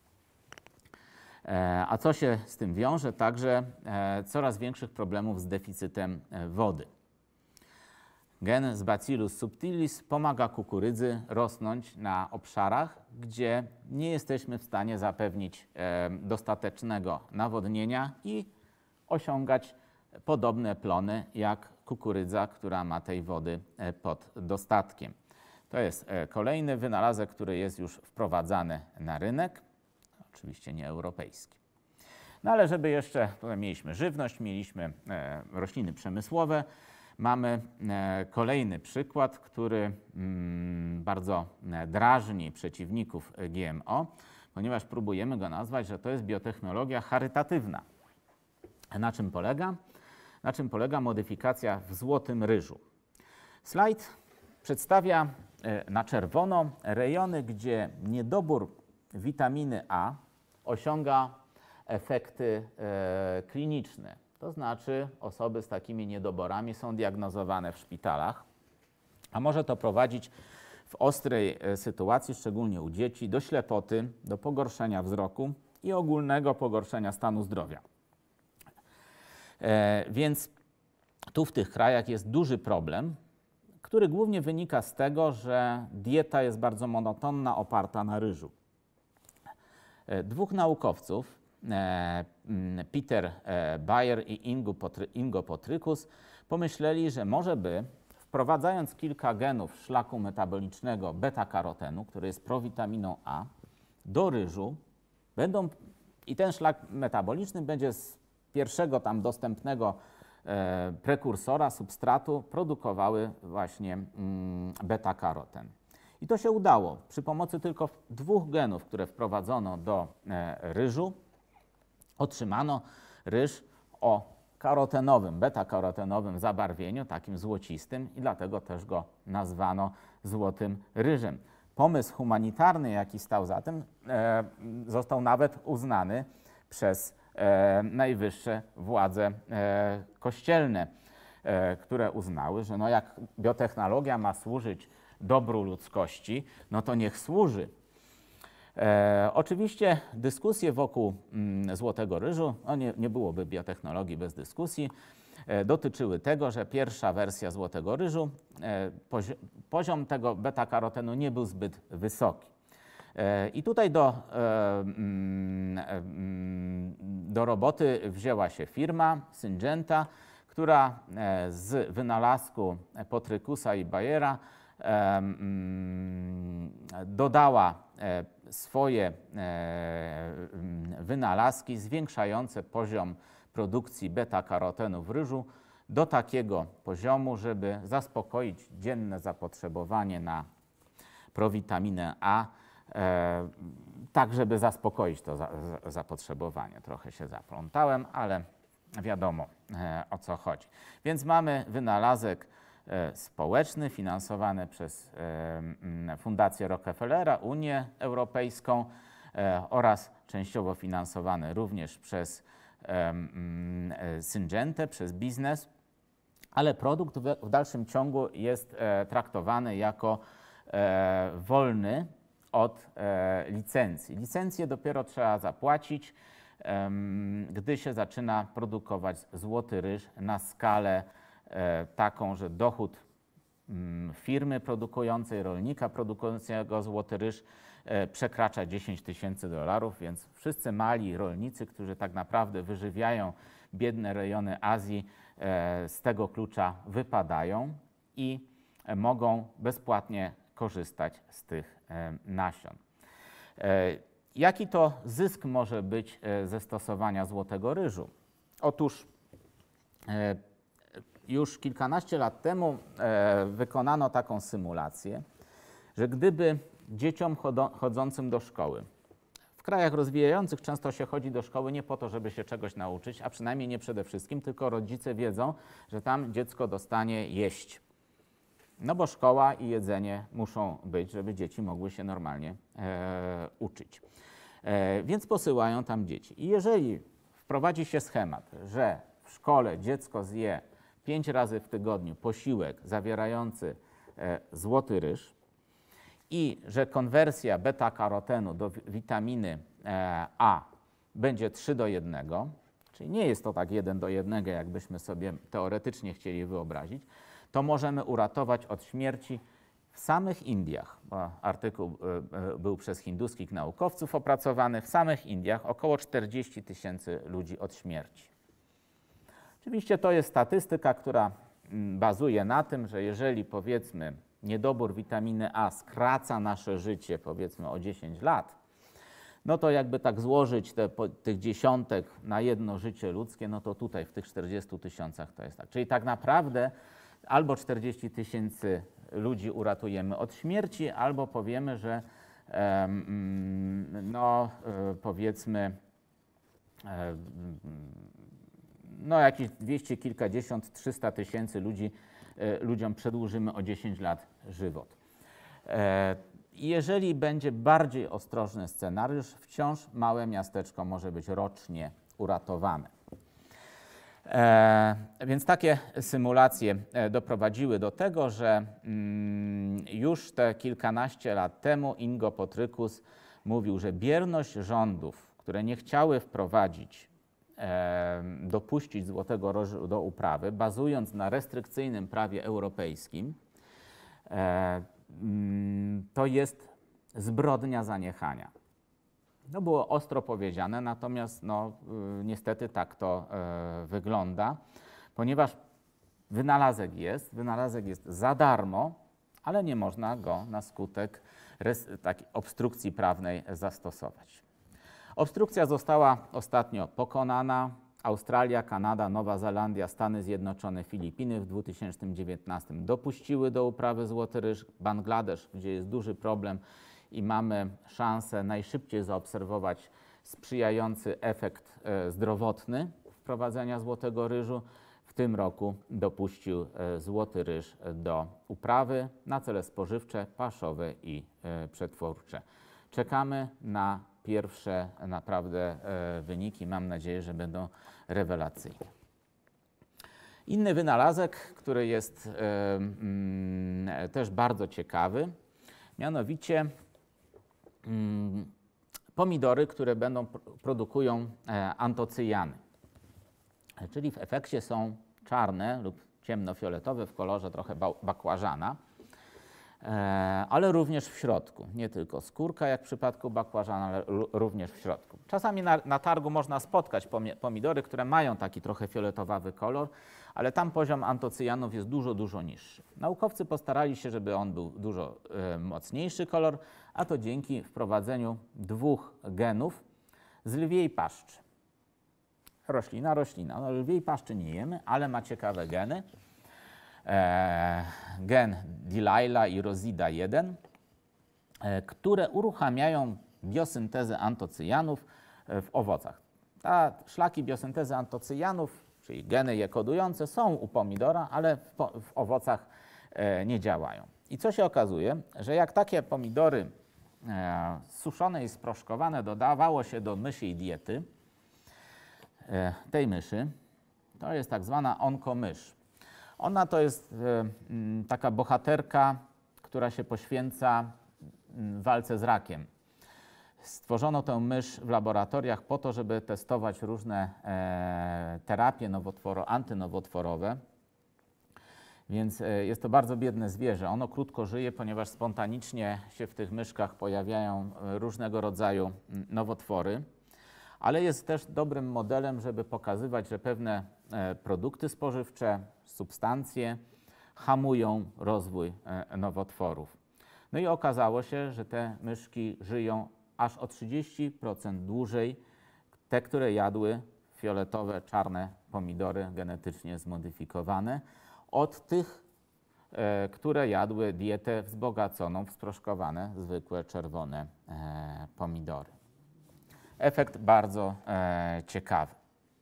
A co się z tym wiąże? Także coraz większych problemów z deficytem wody. Gen z Bacillus subtilis pomaga kukurydzy rosnąć na obszarach, gdzie nie jesteśmy w stanie zapewnić dostatecznego nawodnienia i osiągać podobne plony jak kukurydza, która ma tej wody pod dostatkiem. To jest kolejny wynalazek, który jest już wprowadzany na rynek. Oczywiście nie europejski. No ale żeby jeszcze, tutaj mieliśmy żywność, mieliśmy e, rośliny przemysłowe, mamy e, kolejny przykład, który mm, bardzo drażni przeciwników G M O, ponieważ próbujemy go nazwać, że to jest biotechnologia charytatywna. Na czym polega? Na czym polega modyfikacja w złotym ryżu? Slajd przedstawia na czerwono rejony, gdzie niedobór witaminy A osiąga efekty e, kliniczne. To znaczy osoby z takimi niedoborami są diagnozowane w szpitalach, a może to prowadzić w ostrej sytuacji, szczególnie u dzieci, do ślepoty, do pogorszenia wzroku i ogólnego pogorszenia stanu zdrowia. E, więc tu w tych krajach jest duży problem, który głównie wynika z tego, że dieta jest bardzo monotonna, oparta na ryżu. E, dwóch naukowców, e, Peter Bayer i Ingo, Potry, Ingo Potrykus, pomyśleli, że może by, wprowadzając kilka genów szlaku metabolicznego beta-karotenu, który jest prowitaminą A, do ryżu, będą, i ten szlak metaboliczny będzie z pierwszego tam dostępnego e, prekursora, substratu, produkowały właśnie mm, beta-karoten. I to się udało. Przy pomocy tylko dwóch genów, które wprowadzono do e, ryżu, otrzymano ryż o karotenowym, beta-karotenowym zabarwieniu, takim złocistym, i dlatego też go nazwano złotym ryżem. Pomysł humanitarny, jaki stał za tym, e, został nawet uznany przez e, najwyższe władze e, kościelne, e, które uznały, że no jak biotechnologia ma służyć dobru ludzkości, no to niech służy. E, oczywiście dyskusje wokół mm, złotego ryżu, no nie, nie byłoby biotechnologii bez dyskusji, e, dotyczyły tego, że pierwsza wersja złotego ryżu, e, pozi poziom tego beta-karotenu nie był zbyt wysoki. E, I tutaj do, e, mm, e, do roboty wzięła się firma Syngenta, która e, z wynalazku Potrykusa i Bayera e, mm, dodała e, swoje e, wynalazki zwiększające poziom produkcji beta-karotenu w ryżu do takiego poziomu, żeby zaspokoić dzienne zapotrzebowanie na prowitaminę A, e, tak żeby zaspokoić to za, za, zapotrzebowanie. Trochę się zaplątałem, ale wiadomo e, o co chodzi. Więc mamy wynalazek społeczny finansowany przez Fundację Rockefellera, Unię Europejską oraz częściowo finansowany również przez Syngentę, przez biznes, ale produkt w dalszym ciągu jest traktowany jako wolny od licencji. Licencję dopiero trzeba zapłacić, gdy się zaczyna produkować złoty ryż na skalę taką, że dochód firmy produkującej, rolnika produkującego złoty ryż przekracza dziesięć tysięcy dolarów, więc wszyscy mali rolnicy, którzy tak naprawdę wyżywiają biedne rejony Azji, z tego klucza wypadają i mogą bezpłatnie korzystać z tych nasion. Jaki to zysk może być ze stosowania złotego ryżu? Otóż już kilkanaście lat temu e, wykonano taką symulację, że gdyby dzieciom chodzącym do szkoły, w krajach rozwijających często się chodzi do szkoły nie po to, żeby się czegoś nauczyć, a przynajmniej nie przede wszystkim, tylko rodzice wiedzą, że tam dziecko dostanie jeść. No bo szkoła i jedzenie muszą być, żeby dzieci mogły się normalnie e, uczyć. E, więc posyłają tam dzieci. I jeżeli wprowadzi się schemat, że w szkole dziecko zje pięć razy w tygodniu posiłek zawierający e, złoty ryż i że konwersja beta-karotenu do witaminy e, A będzie trzy do jednego, czyli nie jest to tak jeden do jednego, jakbyśmy sobie teoretycznie chcieli wyobrazić, to możemy uratować od śmierci w samych Indiach, bo artykuł e, był przez hinduskich naukowców opracowany, w samych Indiach około czterdzieści tysięcy ludzi od śmierci. Oczywiście to jest statystyka, która bazuje na tym, że jeżeli powiedzmy niedobór witaminy A skraca nasze życie powiedzmy o dziesięć lat, no to jakby tak złożyć te, po, tych dziesiątek na jedno życie ludzkie, no to tutaj w tych czterdziestu tysiącach to jest tak. Czyli tak naprawdę albo czterdzieści tysięcy ludzi uratujemy od śmierci, albo powiemy, że um, no powiedzmy um, no jakieś dwieście kilkadziesiąt, trzysta tysięcy ludzi, ludziom przedłużymy o dziesięć lat żywot. Jeżeli będzie bardziej ostrożny scenariusz, wciąż małe miasteczko może być rocznie uratowane. E, więc takie symulacje doprowadziły do tego, że mm, już te kilkanaście lat temu Ingo Potrykus mówił, że bierność rządów, które nie chciały wprowadzić, e, dopuścić złotego ryżu do uprawy, bazując na restrykcyjnym prawie europejskim, e, mm, to jest zbrodnia zaniechania. No było ostro powiedziane, natomiast no, y, niestety tak to y, wygląda, ponieważ wynalazek jest, wynalazek jest za darmo, ale nie można go na skutek res, takiej obstrukcji prawnej zastosować. Obstrukcja została ostatnio pokonana. Australia, Kanada, Nowa Zelandia, Stany Zjednoczone, Filipiny w dwa tysiące dziewiętnastym dopuściły do uprawy złoty ryż. Bangladesz, gdzie jest duży problem i mamy szansę najszybciej zaobserwować sprzyjający efekt e, zdrowotny wprowadzenia złotego ryżu, w tym roku dopuścił e, złoty ryż do uprawy na cele spożywcze, paszowe i e, przetwórcze. Czekamy na pierwsze naprawdę e, wyniki. Mam nadzieję, że będą rewelacyjne. Inny wynalazek, który jest e, mm, też bardzo ciekawy, mianowicie mm, pomidory, które będą produkują e, antocyjany, czyli w efekcie są czarne lub ciemnofioletowe w kolorze trochę bakłażana, ale również w środku. Nie tylko skórka, jak w przypadku bakłażana, ale również w środku. Czasami na, na targu można spotkać pomidory, które mają taki trochę fioletowawy kolor, ale tam poziom antocyjanów jest dużo, dużo niższy. Naukowcy postarali się, żeby on był dużo e, mocniejszy kolor, a to dzięki wprowadzeniu dwóch genów z lwiej paszczy. Roślina, roślina. No, lwiej paszczy nie jemy, ale ma ciekawe geny. E, gen Delilah i Rosida jeden, e, które uruchamiają biosyntezę antocyjanów w owocach. A szlaki biosyntezy antocyjanów, czyli geny je kodujące, są u pomidora, ale w, po, w owocach e, nie działają. I co się okazuje, że jak takie pomidory e, suszone i sproszkowane dodawało się do mysiej diety, e, tej myszy, to jest tak zwana onkomysz. Ona to jest e, m, taka bohaterka, która się poświęca m, walce z rakiem. Stworzono tę mysz w laboratoriach po to, żeby testować różne e, terapie nowotworo, antynowotworowe. Więc e, jest to bardzo biedne zwierzę. Ono krótko żyje, ponieważ spontanicznie się w tych myszkach pojawiają e, różnego rodzaju m, nowotwory. Ale jest też dobrym modelem, żeby pokazywać, że pewne e, produkty spożywcze, substancje hamują rozwój e, nowotworów. No i okazało się, że te myszki żyją aż o trzydzieści procent dłużej, te, które jadły fioletowe, czarne pomidory genetycznie zmodyfikowane, od tych, e, które jadły dietę wzbogaconą w sproszkowane, zwykłe, czerwone e, pomidory. Efekt bardzo e, ciekawy.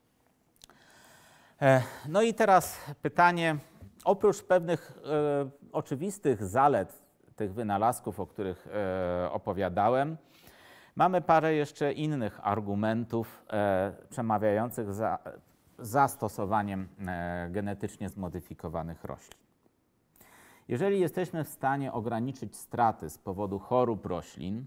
E, no i teraz pytanie, oprócz pewnych e, oczywistych zalet tych wynalazków, o których e, opowiadałem, mamy parę jeszcze innych argumentów e, przemawiających za, za stosowaniem e, genetycznie zmodyfikowanych roślin. Jeżeli jesteśmy w stanie ograniczyć straty z powodu chorób roślin,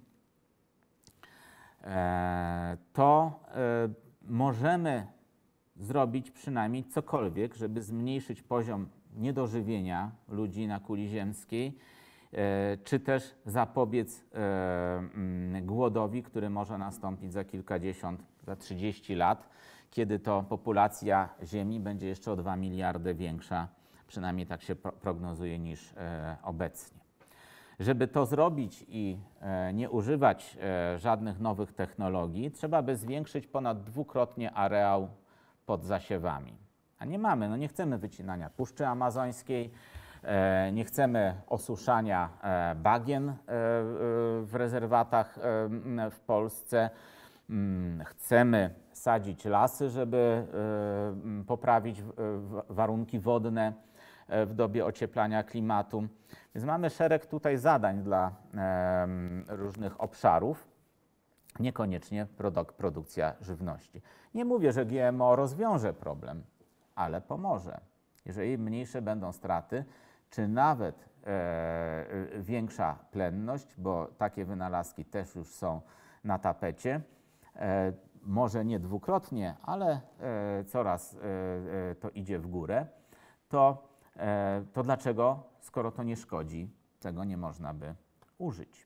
e, to e, możemy zrobić przynajmniej cokolwiek, żeby zmniejszyć poziom niedożywienia ludzi na kuli ziemskiej, czy też zapobiec głodowi, który może nastąpić za kilkadziesiąt, za trzydzieści lat, kiedy to populacja Ziemi będzie jeszcze o dwa miliardy większa, przynajmniej tak się prognozuje, niż obecnie. Żeby to zrobić i nie używać żadnych nowych technologii, trzeba by zwiększyć ponad dwukrotnie areał pod zasiewami. A nie mamy, no nie chcemy wycinania Puszczy Amazońskiej, nie chcemy osuszania bagien w rezerwatach w Polsce, Chcemy sadzić lasy, żeby poprawić warunki wodne w dobie ocieplania klimatu. Więc mamy szereg tutaj zadań dla różnych obszarów, niekoniecznie produk produkcja żywności. Nie mówię, że G M O rozwiąże problem, ale pomoże. Jeżeli mniejsze będą straty, czy nawet e, większa plenność, bo takie wynalazki też już są na tapecie, e, może nie dwukrotnie, ale e, coraz e, to idzie w górę, to, e, to dlaczego, skoro to nie szkodzi, tego nie można by użyć?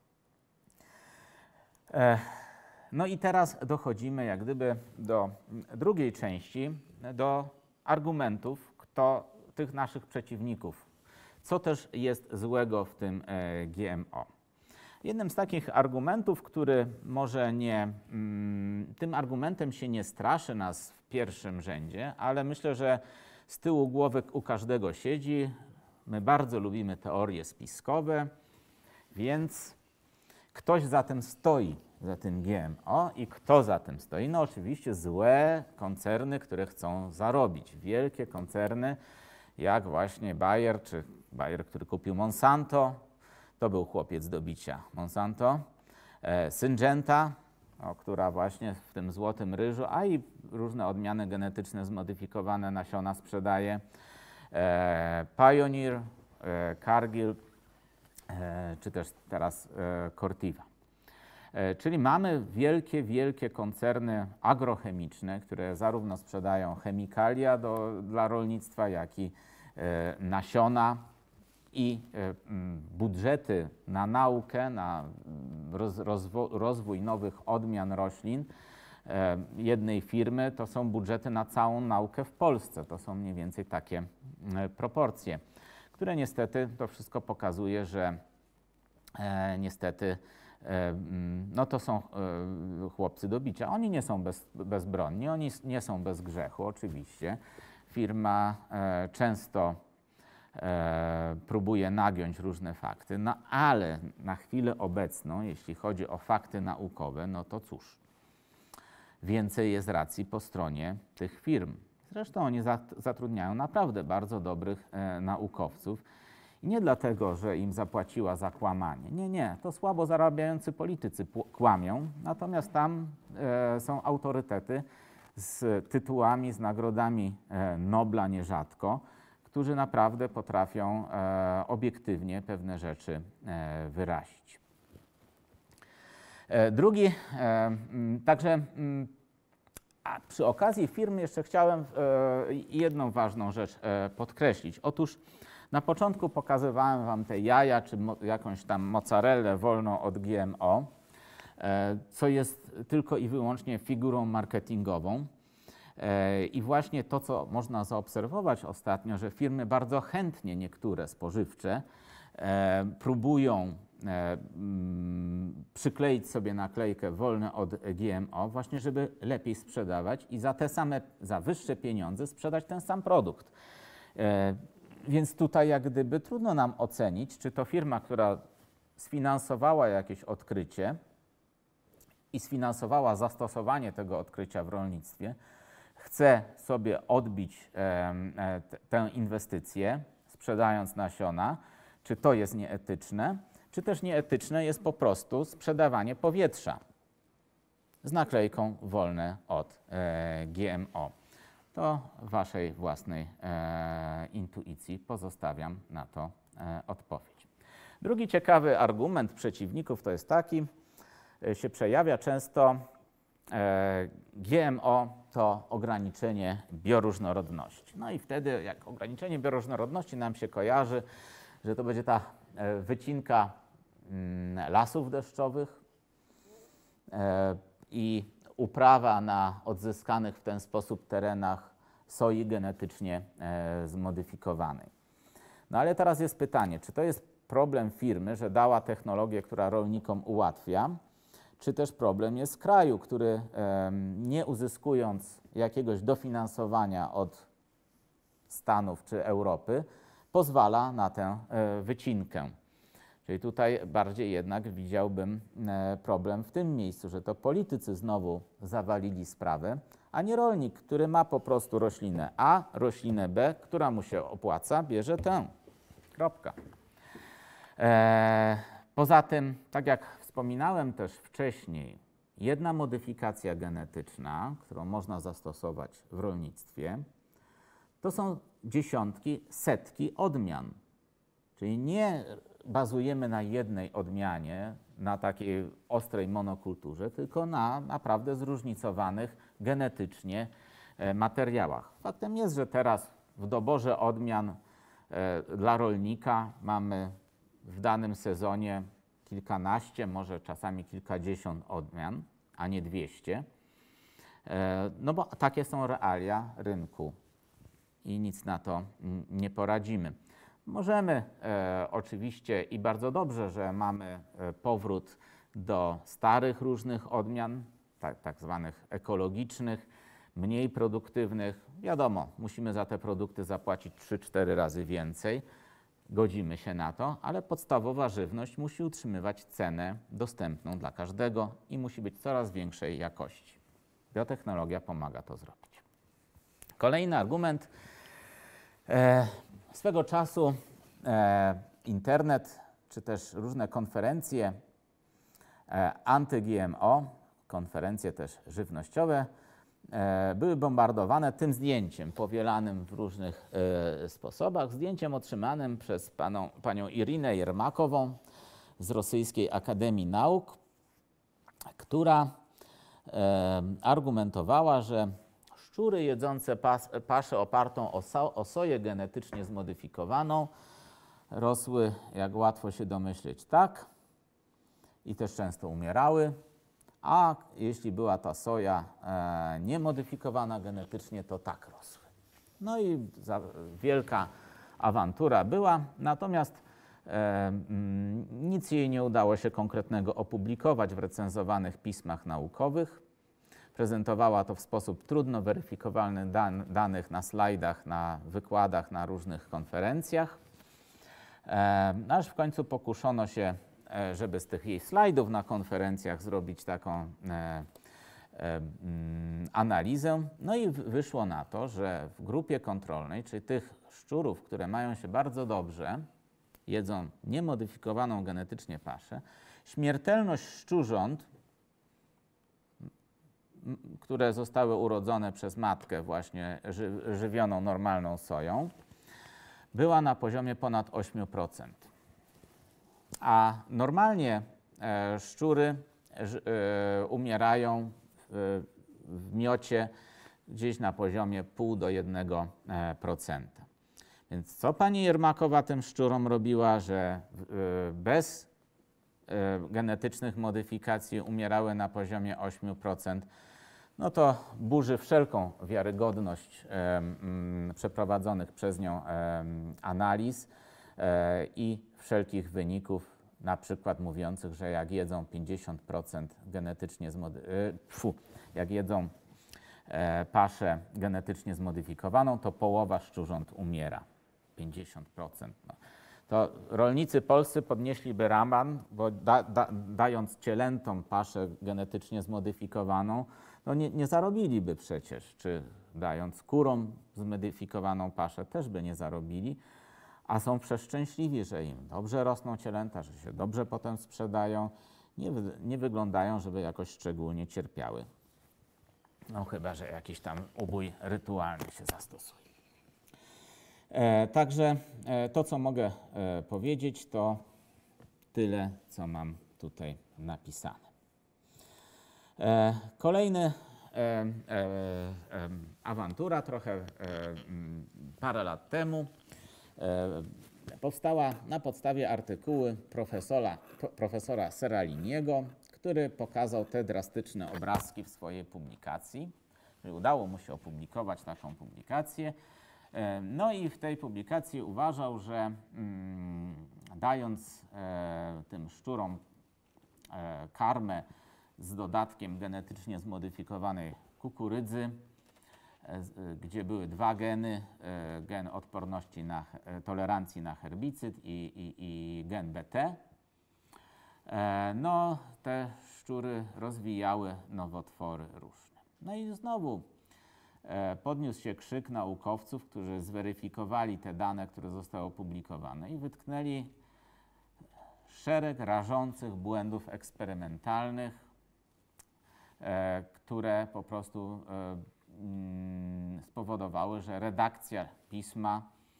E, no i teraz dochodzimy jak gdyby do drugiej części, do argumentów, kto tych naszych przeciwników, co też jest złego w tym e, G M O. Jednym z takich argumentów, który może nie, mm, tym argumentem się nie straszy nas w pierwszym rzędzie, ale myślę, że z tyłu głowy u każdego siedzi. My bardzo lubimy teorie spiskowe, więc ktoś za tym stoi, za tym G M O i kto za tym stoi? No oczywiście złe koncerny, które chcą zarobić. Wielkie koncerny, jak właśnie Bayer, czy Bayer, który kupił Monsanto, to był chłopiec do bicia Monsanto, e, Syngenta, o, która właśnie w tym złotym ryżu, a i różne odmiany genetyczne zmodyfikowane nasiona sprzedaje, e, Pioneer, e, Cargill, e, czy też teraz e, Corteva. E, czyli mamy wielkie, wielkie koncerny agrochemiczne, które zarówno sprzedają chemikalia do, dla rolnictwa, jak i e, nasiona i e, budżety na naukę, na roz, rozwo, rozwój nowych odmian roślin e, jednej firmy, to są budżety na całą naukę w Polsce. To są mniej więcej takie e, proporcje, które niestety to wszystko pokazuje, że e, niestety no to są chłopcy do bicia. Oni nie są bez, bezbronni, oni nie są bez grzechu, oczywiście. Firma często próbuje nagiąć różne fakty, no ale na chwilę obecną, jeśli chodzi o fakty naukowe, no to cóż, więcej jest racji po stronie tych firm. Zresztą oni zatrudniają naprawdę bardzo dobrych naukowców. I nie dlatego, że im zapłaciła za kłamanie. Nie, nie, to słabo zarabiający politycy kłamią, natomiast tam e, są autorytety z tytułami, z nagrodami e, Nobla nierzadko, którzy naprawdę potrafią e, obiektywnie pewne rzeczy e, wyrazić. E, drugi, e, m, także m, a przy okazji firmy jeszcze chciałem e, jedną ważną rzecz e, podkreślić. Otóż na początku pokazywałem wam te jaja, czy mo, jakąś tam mozzarellę wolną od G M O, e, co jest tylko i wyłącznie figurą marketingową. E, I właśnie to, co można zaobserwować ostatnio, że firmy bardzo chętnie, niektóre spożywcze, e, próbują e, m, przykleić sobie naklejkę wolne od G M O, właśnie żeby lepiej sprzedawać i za te same, za wyższe pieniądze sprzedać ten sam produkt. E, Więc tutaj jak gdyby trudno nam ocenić, czy to firma, która sfinansowała jakieś odkrycie i sfinansowała zastosowanie tego odkrycia w rolnictwie, chce sobie odbić e, tę inwestycję, sprzedając nasiona, czy to jest nieetyczne, czy też nieetyczne jest po prostu sprzedawanie powietrza z naklejką wolne od e, G M O. To waszej własnej e, intuicji pozostawiam na to e, odpowiedź. Drugi ciekawy argument przeciwników to jest taki, e, się przejawia często, e, G M O to ograniczenie bioróżnorodności. No i wtedy jak ograniczenie bioróżnorodności nam się kojarzy, że to będzie ta e, wycinka m, lasów deszczowych e, i uprawa na odzyskanych w ten sposób terenach soi genetycznie e, zmodyfikowanej. No ale teraz jest pytanie, czy to jest problem firmy, że dała technologię, która rolnikom ułatwia, czy też problem jest kraju, który e, nie uzyskując jakiegoś dofinansowania od Stanów czy Europy, pozwala na tę e, wycinkę. Czyli tutaj bardziej jednak widziałbym problem w tym miejscu, że to politycy znowu zawalili sprawę, a nie rolnik, który ma po prostu roślinę A, roślinę B, która mu się opłaca, bierze tę. Kropka. E, poza tym, tak jak wspominałem też wcześniej, jedna modyfikacja genetyczna, którą można zastosować w rolnictwie, to są dziesiątki, setki odmian. Czyli nie bazujemy na jednej odmianie, na takiej ostrej monokulturze, tylko na naprawdę zróżnicowanych genetycznie materiałach. Faktem jest, że teraz w doborze odmian dla rolnika mamy w danym sezonie kilkanaście, może czasami kilkadziesiąt odmian, a nie dwieście. No bo takie są realia rynku i nic na to nie poradzimy. Możemy e, oczywiście i bardzo dobrze, że mamy e, powrót do starych różnych odmian, tak, tak zwanych ekologicznych, mniej produktywnych. Wiadomo, musimy za te produkty zapłacić trzy cztery razy więcej, godzimy się na to, ale podstawowa żywność musi utrzymywać cenę dostępną dla każdego i musi być coraz większej jakości. Biotechnologia pomaga to zrobić. Kolejny argument. E, Swego czasu e, internet, czy też różne konferencje e, anty-G M O, konferencje też żywnościowe, e, były bombardowane tym zdjęciem, powielanym w różnych e, sposobach, zdjęciem otrzymanym przez paną, panią Irinę Jermakową z Rosyjskiej Akademii Nauk, która e, argumentowała, że szczury jedzące pas, paszę opartą o, so, o soję genetycznie zmodyfikowaną rosły, jak łatwo się domyśleć, tak i też często umierały, a jeśli była ta soja e, niemodyfikowana genetycznie, to tak rosły. No i za, wielka awantura była, natomiast e, m, nic jej nie udało się konkretnego opublikować w recenzowanych pismach naukowych. Prezentowała to w sposób trudno weryfikowalny dan, danych na slajdach, na wykładach, na różnych konferencjach. E, aż w końcu pokuszono się, e, żeby z tych jej slajdów na konferencjach zrobić taką e, e, mm, analizę. No i wyszło na to, że w grupie kontrolnej, czyli tych szczurów, które mają się bardzo dobrze, jedzą niemodyfikowaną genetycznie paszę, śmiertelność szczurząt, które zostały urodzone przez matkę właśnie ży, żywioną normalną soją, była na poziomie ponad osiem procent. A normalnie e, szczury e, umierają w, w miocie gdzieś na poziomie pół do jednego procenta. Więc co pani Jermakowa tym szczurom robiła, że e, bez e, genetycznych modyfikacji umierały na poziomie osiem procent? No to burzy wszelką wiarygodność e, m, przeprowadzonych przez nią e, analiz e, i wszelkich wyników, na przykład mówiących, że jak jedzą pięćdziesiąt procent genetycznie zmodyfikowaną, e, jak jedzą e, paszę genetycznie zmodyfikowaną, to połowa szczurząt umiera. pięćdziesiąt procent. No. To rolnicy polscy podnieśliby raban, bo da, da, dając cielętom paszę genetycznie zmodyfikowaną, no nie, nie zarobiliby przecież, czy dając kurom zmodyfikowaną paszę, też by nie zarobili, a są przeszczęśliwi, że im dobrze rosną cielęta, że się dobrze potem sprzedają, nie, nie wyglądają, żeby jakoś szczególnie cierpiały. No chyba że jakiś tam ubój rytualny się zastosuje. E, także e, to, co mogę e, powiedzieć, to tyle, co mam tutaj napisane. E, kolejny e, e, e, awantura, trochę e, m, parę lat temu, e, powstała na podstawie artykułu profesora, pro, profesora Seraliniego, który pokazał te drastyczne obrazki w swojej publikacji. Udało mu się opublikować taką publikację. E, no i w tej publikacji uważał, że mm, dając e, tym szczurom e, karmę z dodatkiem genetycznie zmodyfikowanej kukurydzy, gdzie były dwa geny, gen odporności na, tolerancji na herbicyd i, i, i gen B T, No, te szczury rozwijały nowotwory różne. No i znowu podniósł się krzyk naukowców, którzy zweryfikowali te dane, które zostały opublikowane i wytknęli szereg rażących błędów eksperymentalnych, które po prostu spowodowały, że redakcja pisma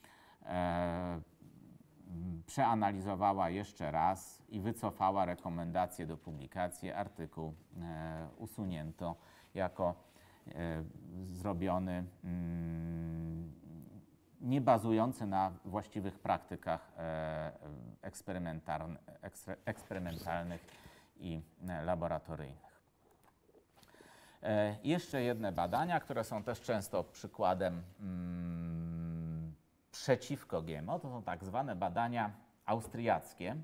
przeanalizowała jeszcze raz i wycofała rekomendację do publikacji. Artykuł e, usunięto jako e, zrobiony mm, nie bazujący na właściwych praktykach e, eksperymentalny, ekstre, eksperymentalnych i e, laboratoryjnych. E, jeszcze jedne badania, które są też często przykładem mm, przeciwko G M O, to są tak zwane badania austriackie.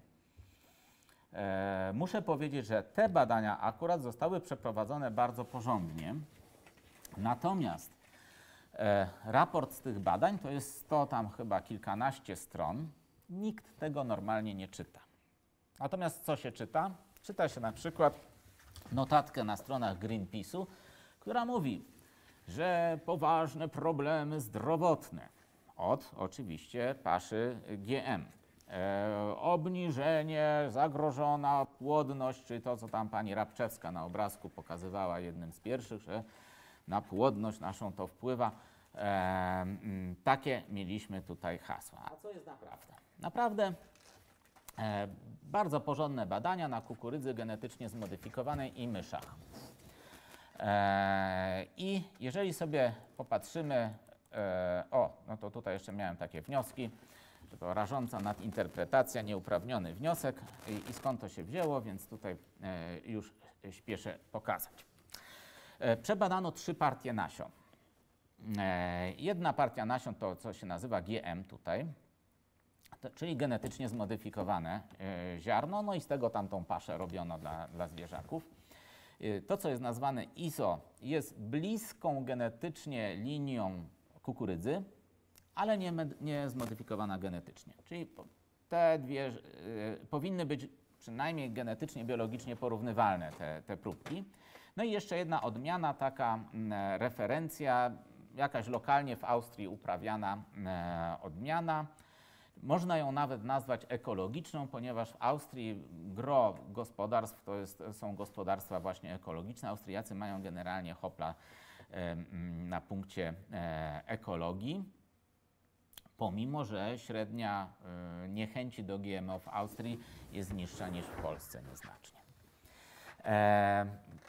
E, muszę powiedzieć, że te badania akurat zostały przeprowadzone bardzo porządnie, natomiast e, raport z tych badań to jest sto tam chyba kilkanaście stron, nikt tego normalnie nie czyta. Natomiast co się czyta? Czyta się na przykład notatkę na stronach Greenpeace'u, która mówi, że poważne problemy zdrowotne od oczywiście paszy G M. E, obniżenie, zagrożona płodność, czyli to, co tam pani Rabczewska na obrazku pokazywała jednym z pierwszych, że na płodność naszą to wpływa. E, m, takie mieliśmy tutaj hasła. A co jest naprawdę? Naprawdę e, bardzo porządne badania na kukurydzy genetycznie zmodyfikowanej i myszach. E, I jeżeli sobie popatrzymy, e, o, no to tutaj jeszcze miałem takie wnioski, to rażąca nadinterpretacja, nieuprawniony wniosek i, i skąd to się wzięło, więc tutaj e, już śpieszę pokazać. E, przebadano trzy partie nasion. E, jedna partia nasion to, co się nazywa G M tutaj, to, czyli genetycznie zmodyfikowane e, ziarno, no i z tego tamtą paszę robiono dla, dla zwierzaków. E, to, co jest nazwane I S O, jest bliską genetycznie linią kukurydzy, ale nie, nie zmodyfikowana genetycznie. Czyli te dwie y, powinny być przynajmniej genetycznie, biologicznie porównywalne, te, te próbki. No i jeszcze jedna odmiana, taka y, referencja, jakaś lokalnie w Austrii uprawiana y, odmiana. Można ją nawet nazwać ekologiczną, ponieważ w Austrii gro gospodarstw to jest, są gospodarstwa właśnie ekologiczne. Austriacy mają generalnie hopla y, na punkcie y, ekologii. Pomimo że średnia y, niechęci do G M O w Austrii jest niższa niż w Polsce nieznacznie. E,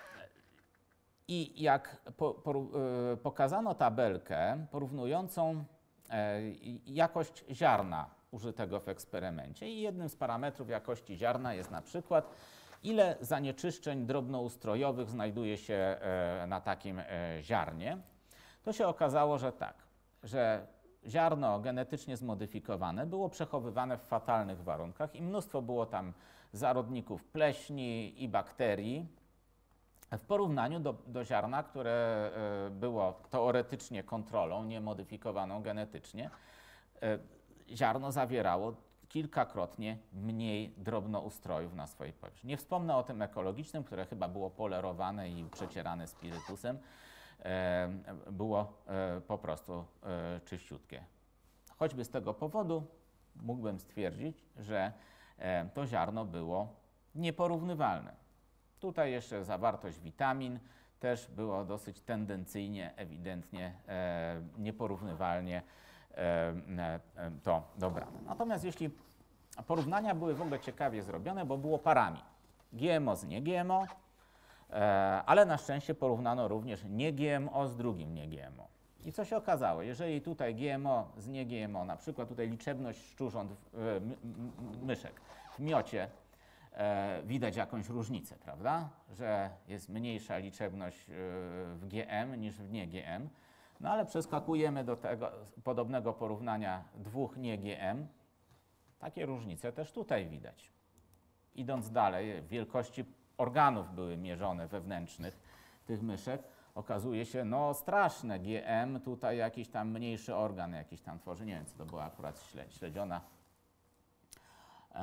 I jak po, po, y, pokazano tabelkę porównującą e, jakość ziarna użytego w eksperymencie i jednym z parametrów jakości ziarna jest na przykład, ile zanieczyszczeń drobnoustrojowych znajduje się e, na takim e, ziarnie, to się okazało, że tak, że ziarno genetycznie zmodyfikowane było przechowywane w fatalnych warunkach i mnóstwo było tam zarodników pleśni i bakterii w porównaniu do, do ziarna, które było teoretycznie kontrolą, niemodyfikowaną genetycznie. Ziarno zawierało kilkakrotnie mniej drobnoustrojów na swojej powierzchni. Nie wspomnę o tym ekologicznym, które chyba było polerowane i przecierane spirytusem. Było po prostu czyściutkie. Choćby z tego powodu mógłbym stwierdzić, że to ziarno było nieporównywalne. Tutaj jeszcze zawartość witamin też było dosyć tendencyjnie, ewidentnie nieporównywalnie to dobrane. Natomiast jeśli porównania były w ogóle ciekawie zrobione, bo było parami G M O z nie G M O, ale na szczęście porównano również nie G M O z drugim nie G M O. I co się okazało? Jeżeli tutaj G M O z nie G M O, na przykład tutaj liczebność szczurząt, myszek w miocie, widać jakąś różnicę, prawda? Że jest mniejsza liczebność w G M niż w nie G M. No ale przeskakujemy do tego podobnego porównania dwóch nie G M. Takie różnice też tutaj widać. Idąc dalej, wielkości organów były mierzone wewnętrznych tych myszek. Okazuje się, no straszne, G M, tutaj jakiś tam mniejszy organ, jakiś tam tworzy, nie wiem, co to była akurat śledziona e,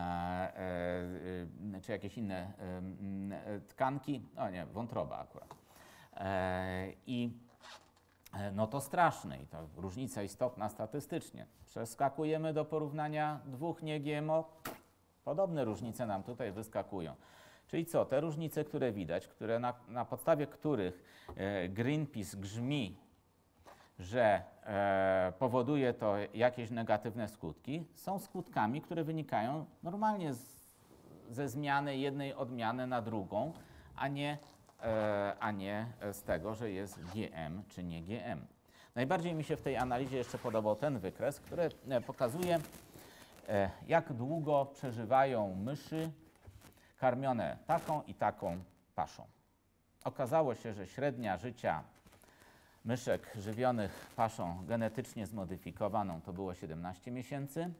e, czy jakieś inne e, tkanki, o nie, wątroba akurat. E, I no to straszne i to różnica istotna statystycznie. Przeskakujemy do porównania dwóch nie G M O, podobne różnice nam tutaj wyskakują. Czyli co, te różnice, które widać, które na, na podstawie których e, Greenpeace grzmi, że e, powoduje to jakieś negatywne skutki, są skutkami, które wynikają normalnie z, ze zmiany jednej odmiany na drugą, a nie, e, a nie z tego, że jest G M czy nie G M. Najbardziej mi się w tej analizie jeszcze podobał ten wykres, który pokazuje, e, jak długo przeżywają myszy karmione taką i taką paszą. Okazało się, że średnia życia myszek żywionych paszą genetycznie zmodyfikowaną to było siedemnaście miesięcy,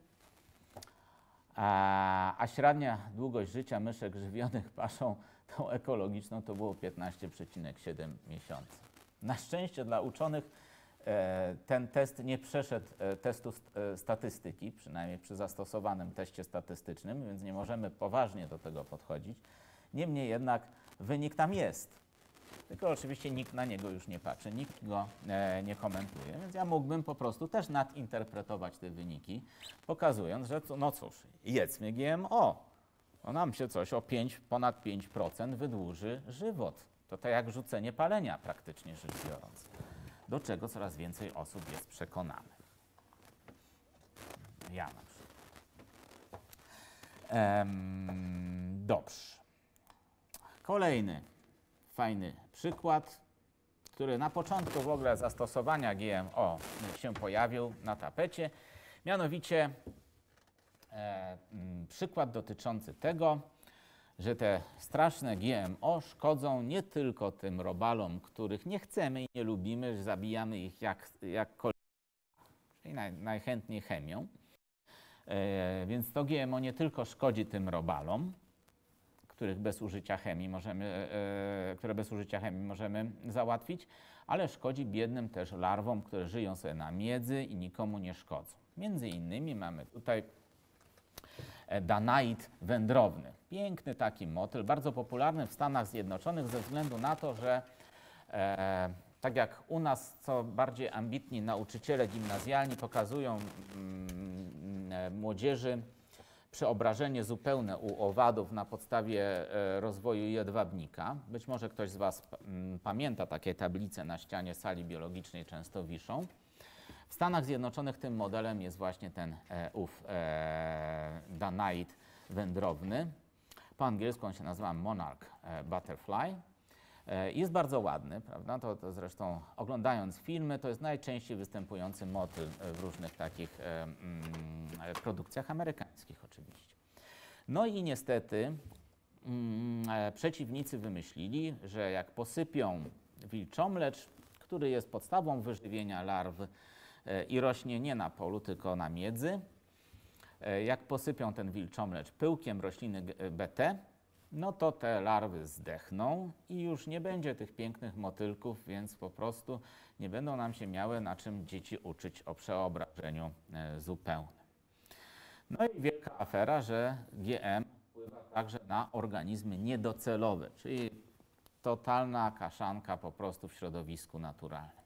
a, a średnia długość życia myszek żywionych paszą tą ekologiczną to było piętnaście przecinek siedem miesiąca. Na szczęście dla uczonych e, ten test nie przeszedł e, testu st e, statystyki, przynajmniej przy zastosowanym teście statystycznym, więc nie możemy poważnie do tego podchodzić. Niemniej jednak wynik tam jest. Tylko oczywiście nikt na niego już nie patrzy, nikt go e, nie komentuje, więc ja mógłbym po prostu też nadinterpretować te wyniki, pokazując, że no cóż, jedzmy G M O, no nam się coś o pięć, ponad pięć procent wydłuży żywot. To tak jak rzucenie palenia praktycznie rzecz biorąc, do czego coraz więcej osób jest przekonanych. Ja na przykład. Ehm, dobrze. Kolejny fajny przykład, który na początku w ogóle zastosowania G M O się pojawił na tapecie, mianowicie e, m, przykład dotyczący tego, że te straszne G M O szkodzą nie tylko tym robalom, których nie chcemy i nie lubimy, że zabijamy ich jak, jakkolwiek, czyli naj, najchętniej chemią. E, więc to G M O nie tylko szkodzi tym robalom, których bez użycia chemii możemy, e, które bez użycia chemii możemy załatwić, ale szkodzi biednym też larwom, które żyją sobie na miedzy i nikomu nie szkodzą. Między innymi mamy tutaj Danaid wędrowny. Piękny taki motyl, bardzo popularny w Stanach Zjednoczonych ze względu na to, że e, tak jak u nas co bardziej ambitni nauczyciele gimnazjalni pokazują mm, młodzieży przeobrażenie zupełne u owadów na podstawie e, rozwoju jedwabnika. Być może ktoś z Was m, pamięta takie tablice na ścianie sali biologicznej, często wiszą. W Stanach Zjednoczonych tym modelem jest właśnie ten e, ów e, Danaid wędrowny. Po angielsku on się nazywa Monarch e, Butterfly. E, jest bardzo ładny, prawda? To, to zresztą oglądając filmy, to jest najczęściej występujący motyl w różnych takich e, mm, produkcjach amerykańskich oczywiście. No i niestety mm, e, przeciwnicy wymyślili, że jak posypią wilczomlecz, który jest podstawą wyżywienia larw e, i rośnie nie na polu, tylko na miedzy, e, jak posypią ten wilczomlecz pyłkiem rośliny B T, no to te larwy zdechną i już nie będzie tych pięknych motylków, więc po prostu nie będą nam się miały na czym dzieci uczyć o przeobrażeniu e, zupełnym. No i wielka afera, że G M wpływa także na organizmy niedocelowe, czyli totalna kaszanka po prostu w środowisku naturalnym.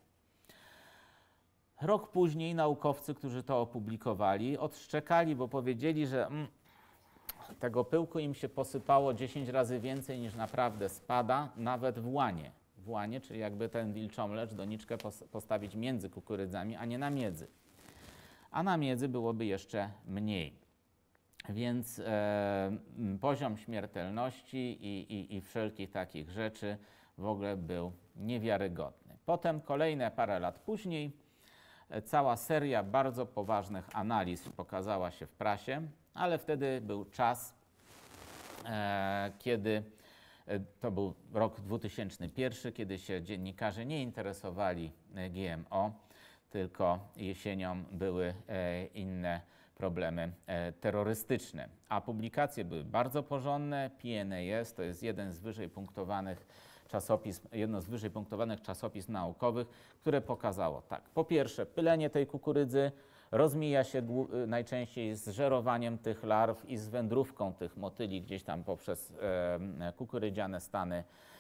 Rok później naukowcy, którzy to opublikowali, odszczekali, bo powiedzieli, że mm, tego pyłku im się posypało dziesięć razy więcej niż naprawdę spada, nawet w łanie. W łanie, czyli jakby ten wilczomlecz, doniczkę postawić między kukurydzami, a nie na miedzy. A na miedzy byłoby jeszcze mniej. Więc e, poziom śmiertelności i, i, i wszelkich takich rzeczy w ogóle był niewiarygodny. Potem kolejne parę lat później e, cała seria bardzo poważnych analiz pokazała się w prasie, ale wtedy był czas, e, kiedy e, to był rok dwa tysiące pierwszy, kiedy się dziennikarze nie interesowali G M O, tylko jesienią były e, inne problemy e, terrorystyczne. A publikacje były bardzo porządne. P N A S to jest jeden z wyżej punktowanych czasopism, jedno z wyżej punktowanych czasopism naukowych, które pokazało tak. Po pierwsze, pylenie tej kukurydzy rozmija się najczęściej z żerowaniem tych larw i z wędrówką tych motyli gdzieś tam poprzez e, kukurydziane stany e,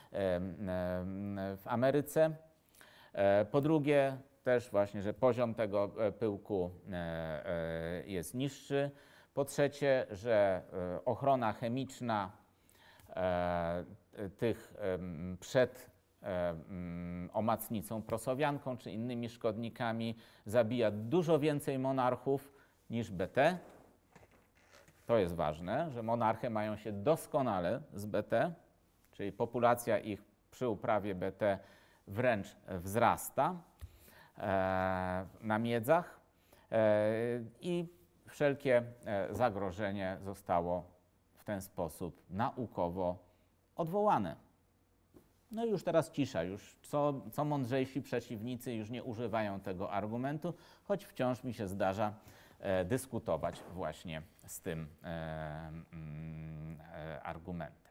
w Ameryce. E, po drugie, też właśnie, że poziom tego pyłku e, e, jest niższy. Po trzecie, że e, ochrona chemiczna e, tych e, przed omacnicą prosowianką czy innymi szkodnikami zabija dużo więcej monarchów niż B T. To jest ważne, że monarchy mają się doskonale z B T, czyli populacja ich przy uprawie B T wręcz wzrasta na miedzach i wszelkie zagrożenie zostało w ten sposób naukowo odwołane. No i już teraz cisza, już co, co mądrzejsi przeciwnicy już nie używają tego argumentu, choć wciąż mi się zdarza e, dyskutować właśnie z tym e, e, argumentem.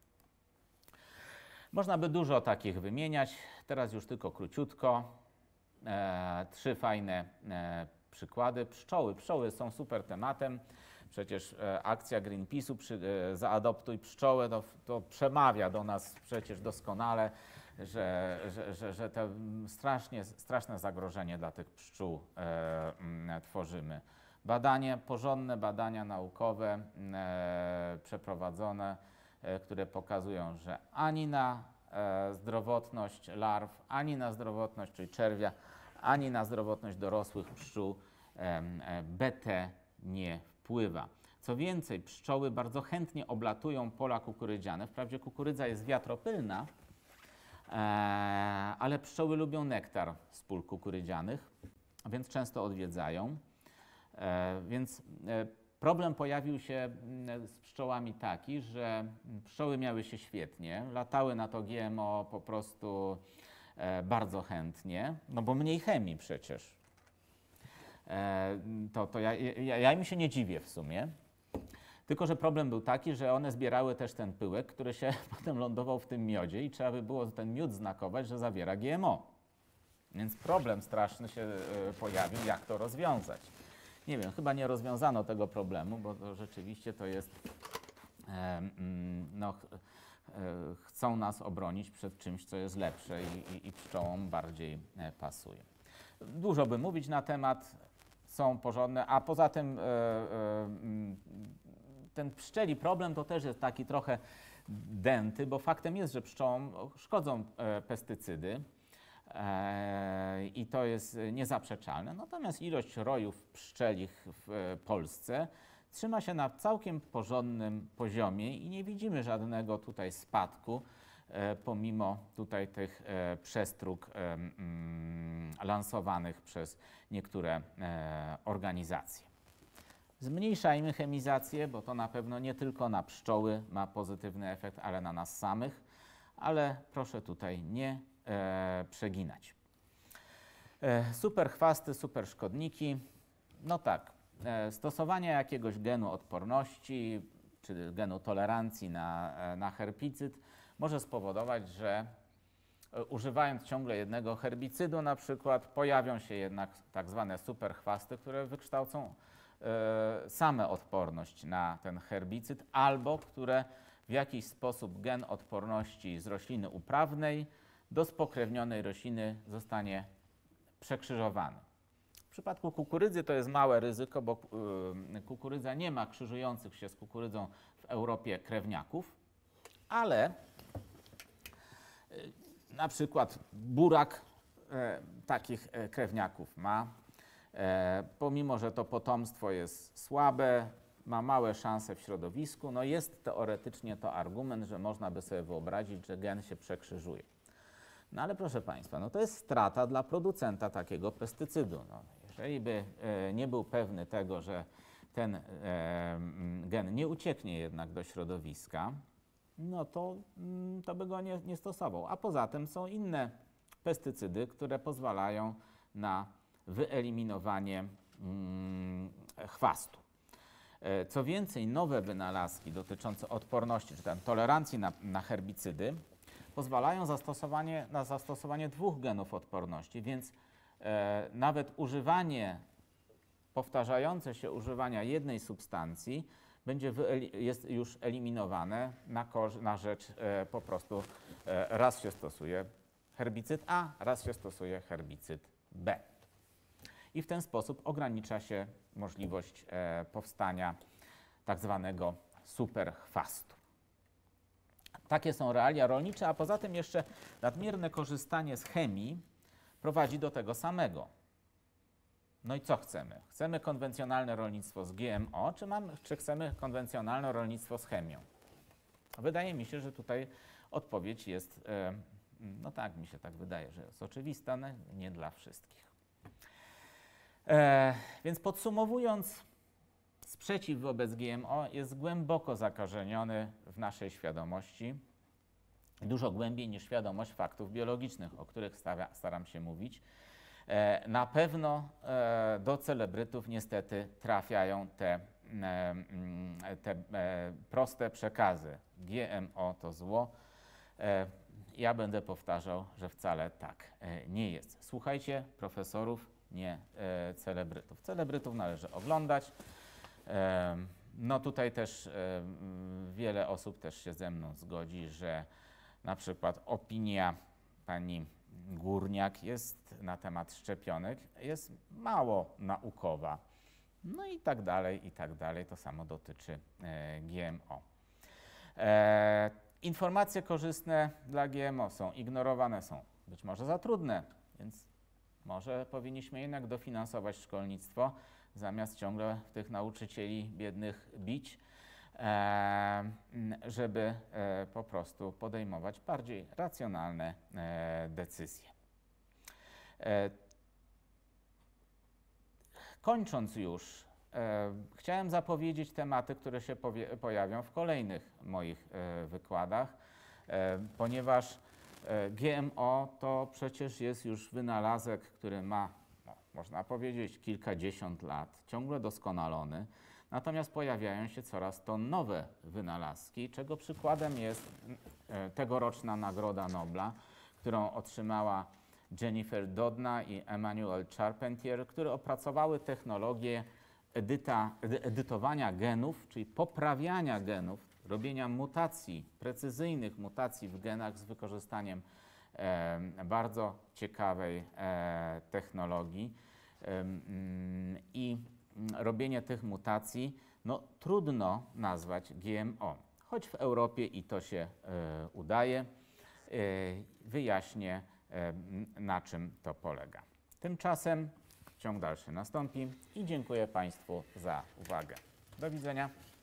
Można by dużo takich wymieniać, teraz już tylko króciutko. E, trzy fajne e, przykłady. Pszczoły. Pszczoły są super tematem. Przecież e, akcja Greenpeace'u przy, e, Zaadoptuj pszczołę to, to przemawia do nas przecież doskonale, że, że, że, że to strasznie, straszne zagrożenie dla tych pszczół e, m, tworzymy. Badanie, porządne badania naukowe e, przeprowadzone, e, które pokazują, że ani na e, zdrowotność larw, ani na zdrowotność, czyli czerwia, ani na zdrowotność dorosłych pszczół e, e, B T nie wpływa. Co więcej, pszczoły bardzo chętnie oblatują pola kukurydziane. Wprawdzie kukurydza jest wiatropylna, e, ale pszczoły lubią nektar z pól kukurydzianych, więc często odwiedzają. E, więc e, problem pojawił się z pszczołami taki, że pszczoły miały się świetnie, latały na to G M O po prostu e, bardzo chętnie, no bo mniej chemii przecież. E, to, to ja, ja, ja im się nie dziwię w sumie. Tylko że problem był taki, że one zbierały też ten pyłek, który się potem lądował w tym miodzie i trzeba by było ten miód znakować, że zawiera G M O. Więc problem straszny się e, pojawił, jak to rozwiązać. Nie wiem, chyba nie rozwiązano tego problemu, bo to rzeczywiście to jest, e, mm, no, ch, e, chcą nas obronić przed czymś, co jest lepsze i, i, i pszczołom bardziej e, pasuje. Dużo by mówić na temat, są porządne, a poza tym e, e, ten pszczeli problem to też jest taki trochę dęty, bo faktem jest, że pszczołom szkodzą e, pestycydy e, i to jest niezaprzeczalne. Natomiast ilość rojów pszczelich w e, Polsce trzyma się na całkiem porządnym poziomie i nie widzimy żadnego tutaj spadku, e, pomimo tutaj tych e, przestróg e, mm, lansowanych przez niektóre e, organizacje. Zmniejszajmy chemizację, bo to na pewno nie tylko na pszczoły ma pozytywny efekt, ale na nas samych, ale proszę tutaj nie e, przeginać. E, super chwasty, super szkodniki. No tak, e, stosowanie jakiegoś genu odporności czy genu tolerancji na, na herbicyd może spowodować, że e, używając ciągle jednego herbicydu na przykład pojawią się jednak tak zwane super chwasty, które wykształcą same odporność na ten herbicyd, albo które w jakiś sposób gen odporności z rośliny uprawnej do spokrewnionej rośliny zostanie przekrzyżowany. W przypadku kukurydzy to jest małe ryzyko, bo kukurydza nie ma krzyżujących się z kukurydzą w Europie krewniaków, ale na przykład burak takich krewniaków ma. E, pomimo, że to potomstwo jest słabe, ma małe szanse w środowisku, no jest teoretycznie to argument, że można by sobie wyobrazić, że gen się przekrzyżuje. No ale proszę Państwa, no to jest strata dla producenta takiego pestycydu. No, jeżeli by e, nie był pewny tego, że ten e, gen nie ucieknie jednak do środowiska, no to, mm, to by go nie, nie stosował. A poza tym są inne pestycydy, które pozwalają na wyeliminowanie mm, chwastu. E, co więcej, nowe wynalazki dotyczące odporności, czy tam tolerancji na, na herbicydy pozwalają zastosowanie, na zastosowanie dwóch genów odporności, więc e, nawet używanie powtarzające się używania jednej substancji będzie jest już eliminowane na, na rzecz e, po prostu e, raz się stosuje herbicyd A, raz się stosuje herbicyd B. I w ten sposób ogranicza się możliwość e, powstania tak zwanego superchwastu. Takie są realia rolnicze, a poza tym jeszcze nadmierne korzystanie z chemii prowadzi do tego samego. No i co chcemy? Chcemy konwencjonalne rolnictwo z G M O, czy, mamy, czy chcemy konwencjonalne rolnictwo z chemią? Wydaje mi się, że tutaj odpowiedź jest, e, no tak, mi się tak wydaje, że jest oczywista, ale nie dla wszystkich. E, więc podsumowując, sprzeciw wobec G M O jest głęboko zakorzeniony w naszej świadomości, dużo głębiej niż świadomość faktów biologicznych, o których stara, staram się mówić. E, na pewno e, do celebrytów niestety trafiają te, e, te e, proste przekazy. G M O to zło. E, ja będę powtarzał, że wcale tak e, nie jest. Słuchajcie profesorów, nie e, celebrytów. Celebrytów należy oglądać. E, no tutaj też e, wiele osób też się ze mną zgodzi, że na przykład opinia pani Górniak jest na temat szczepionek, jest mało naukowa. No i tak dalej, i tak dalej. To samo dotyczy e, G M O. E, informacje korzystne dla G M O są ignorowane, są być może za trudne, więc może powinniśmy jednak dofinansować szkolnictwo, zamiast ciągle tych nauczycieli biednych bić, e, żeby e, po prostu podejmować bardziej racjonalne e, decyzje. E, kończąc już, e, chciałem zapowiedzieć tematy, które się powie, pojawią w kolejnych moich e, wykładach, e, ponieważ e, G M O to przecież jest już wynalazek, który ma, no, można powiedzieć, kilkadziesiąt lat, ciągle doskonalony. Natomiast pojawiają się coraz to nowe wynalazki, czego przykładem jest e, tegoroczna Nagroda Nobla, którą otrzymała Jennifer Doudna i Emmanuel Charpentier, które opracowały technologię edyta, edytowania genów, czyli poprawiania genów, robienia mutacji, precyzyjnych mutacji w genach z wykorzystaniem e, bardzo ciekawej e, technologii. E, I robienie tych mutacji, no trudno nazwać G M O. Choć w Europie i to się e, udaje, e, wyjaśnię, e, na czym to polega. Tymczasem ciąg dalszy nastąpi i dziękuję Państwu za uwagę. Do widzenia.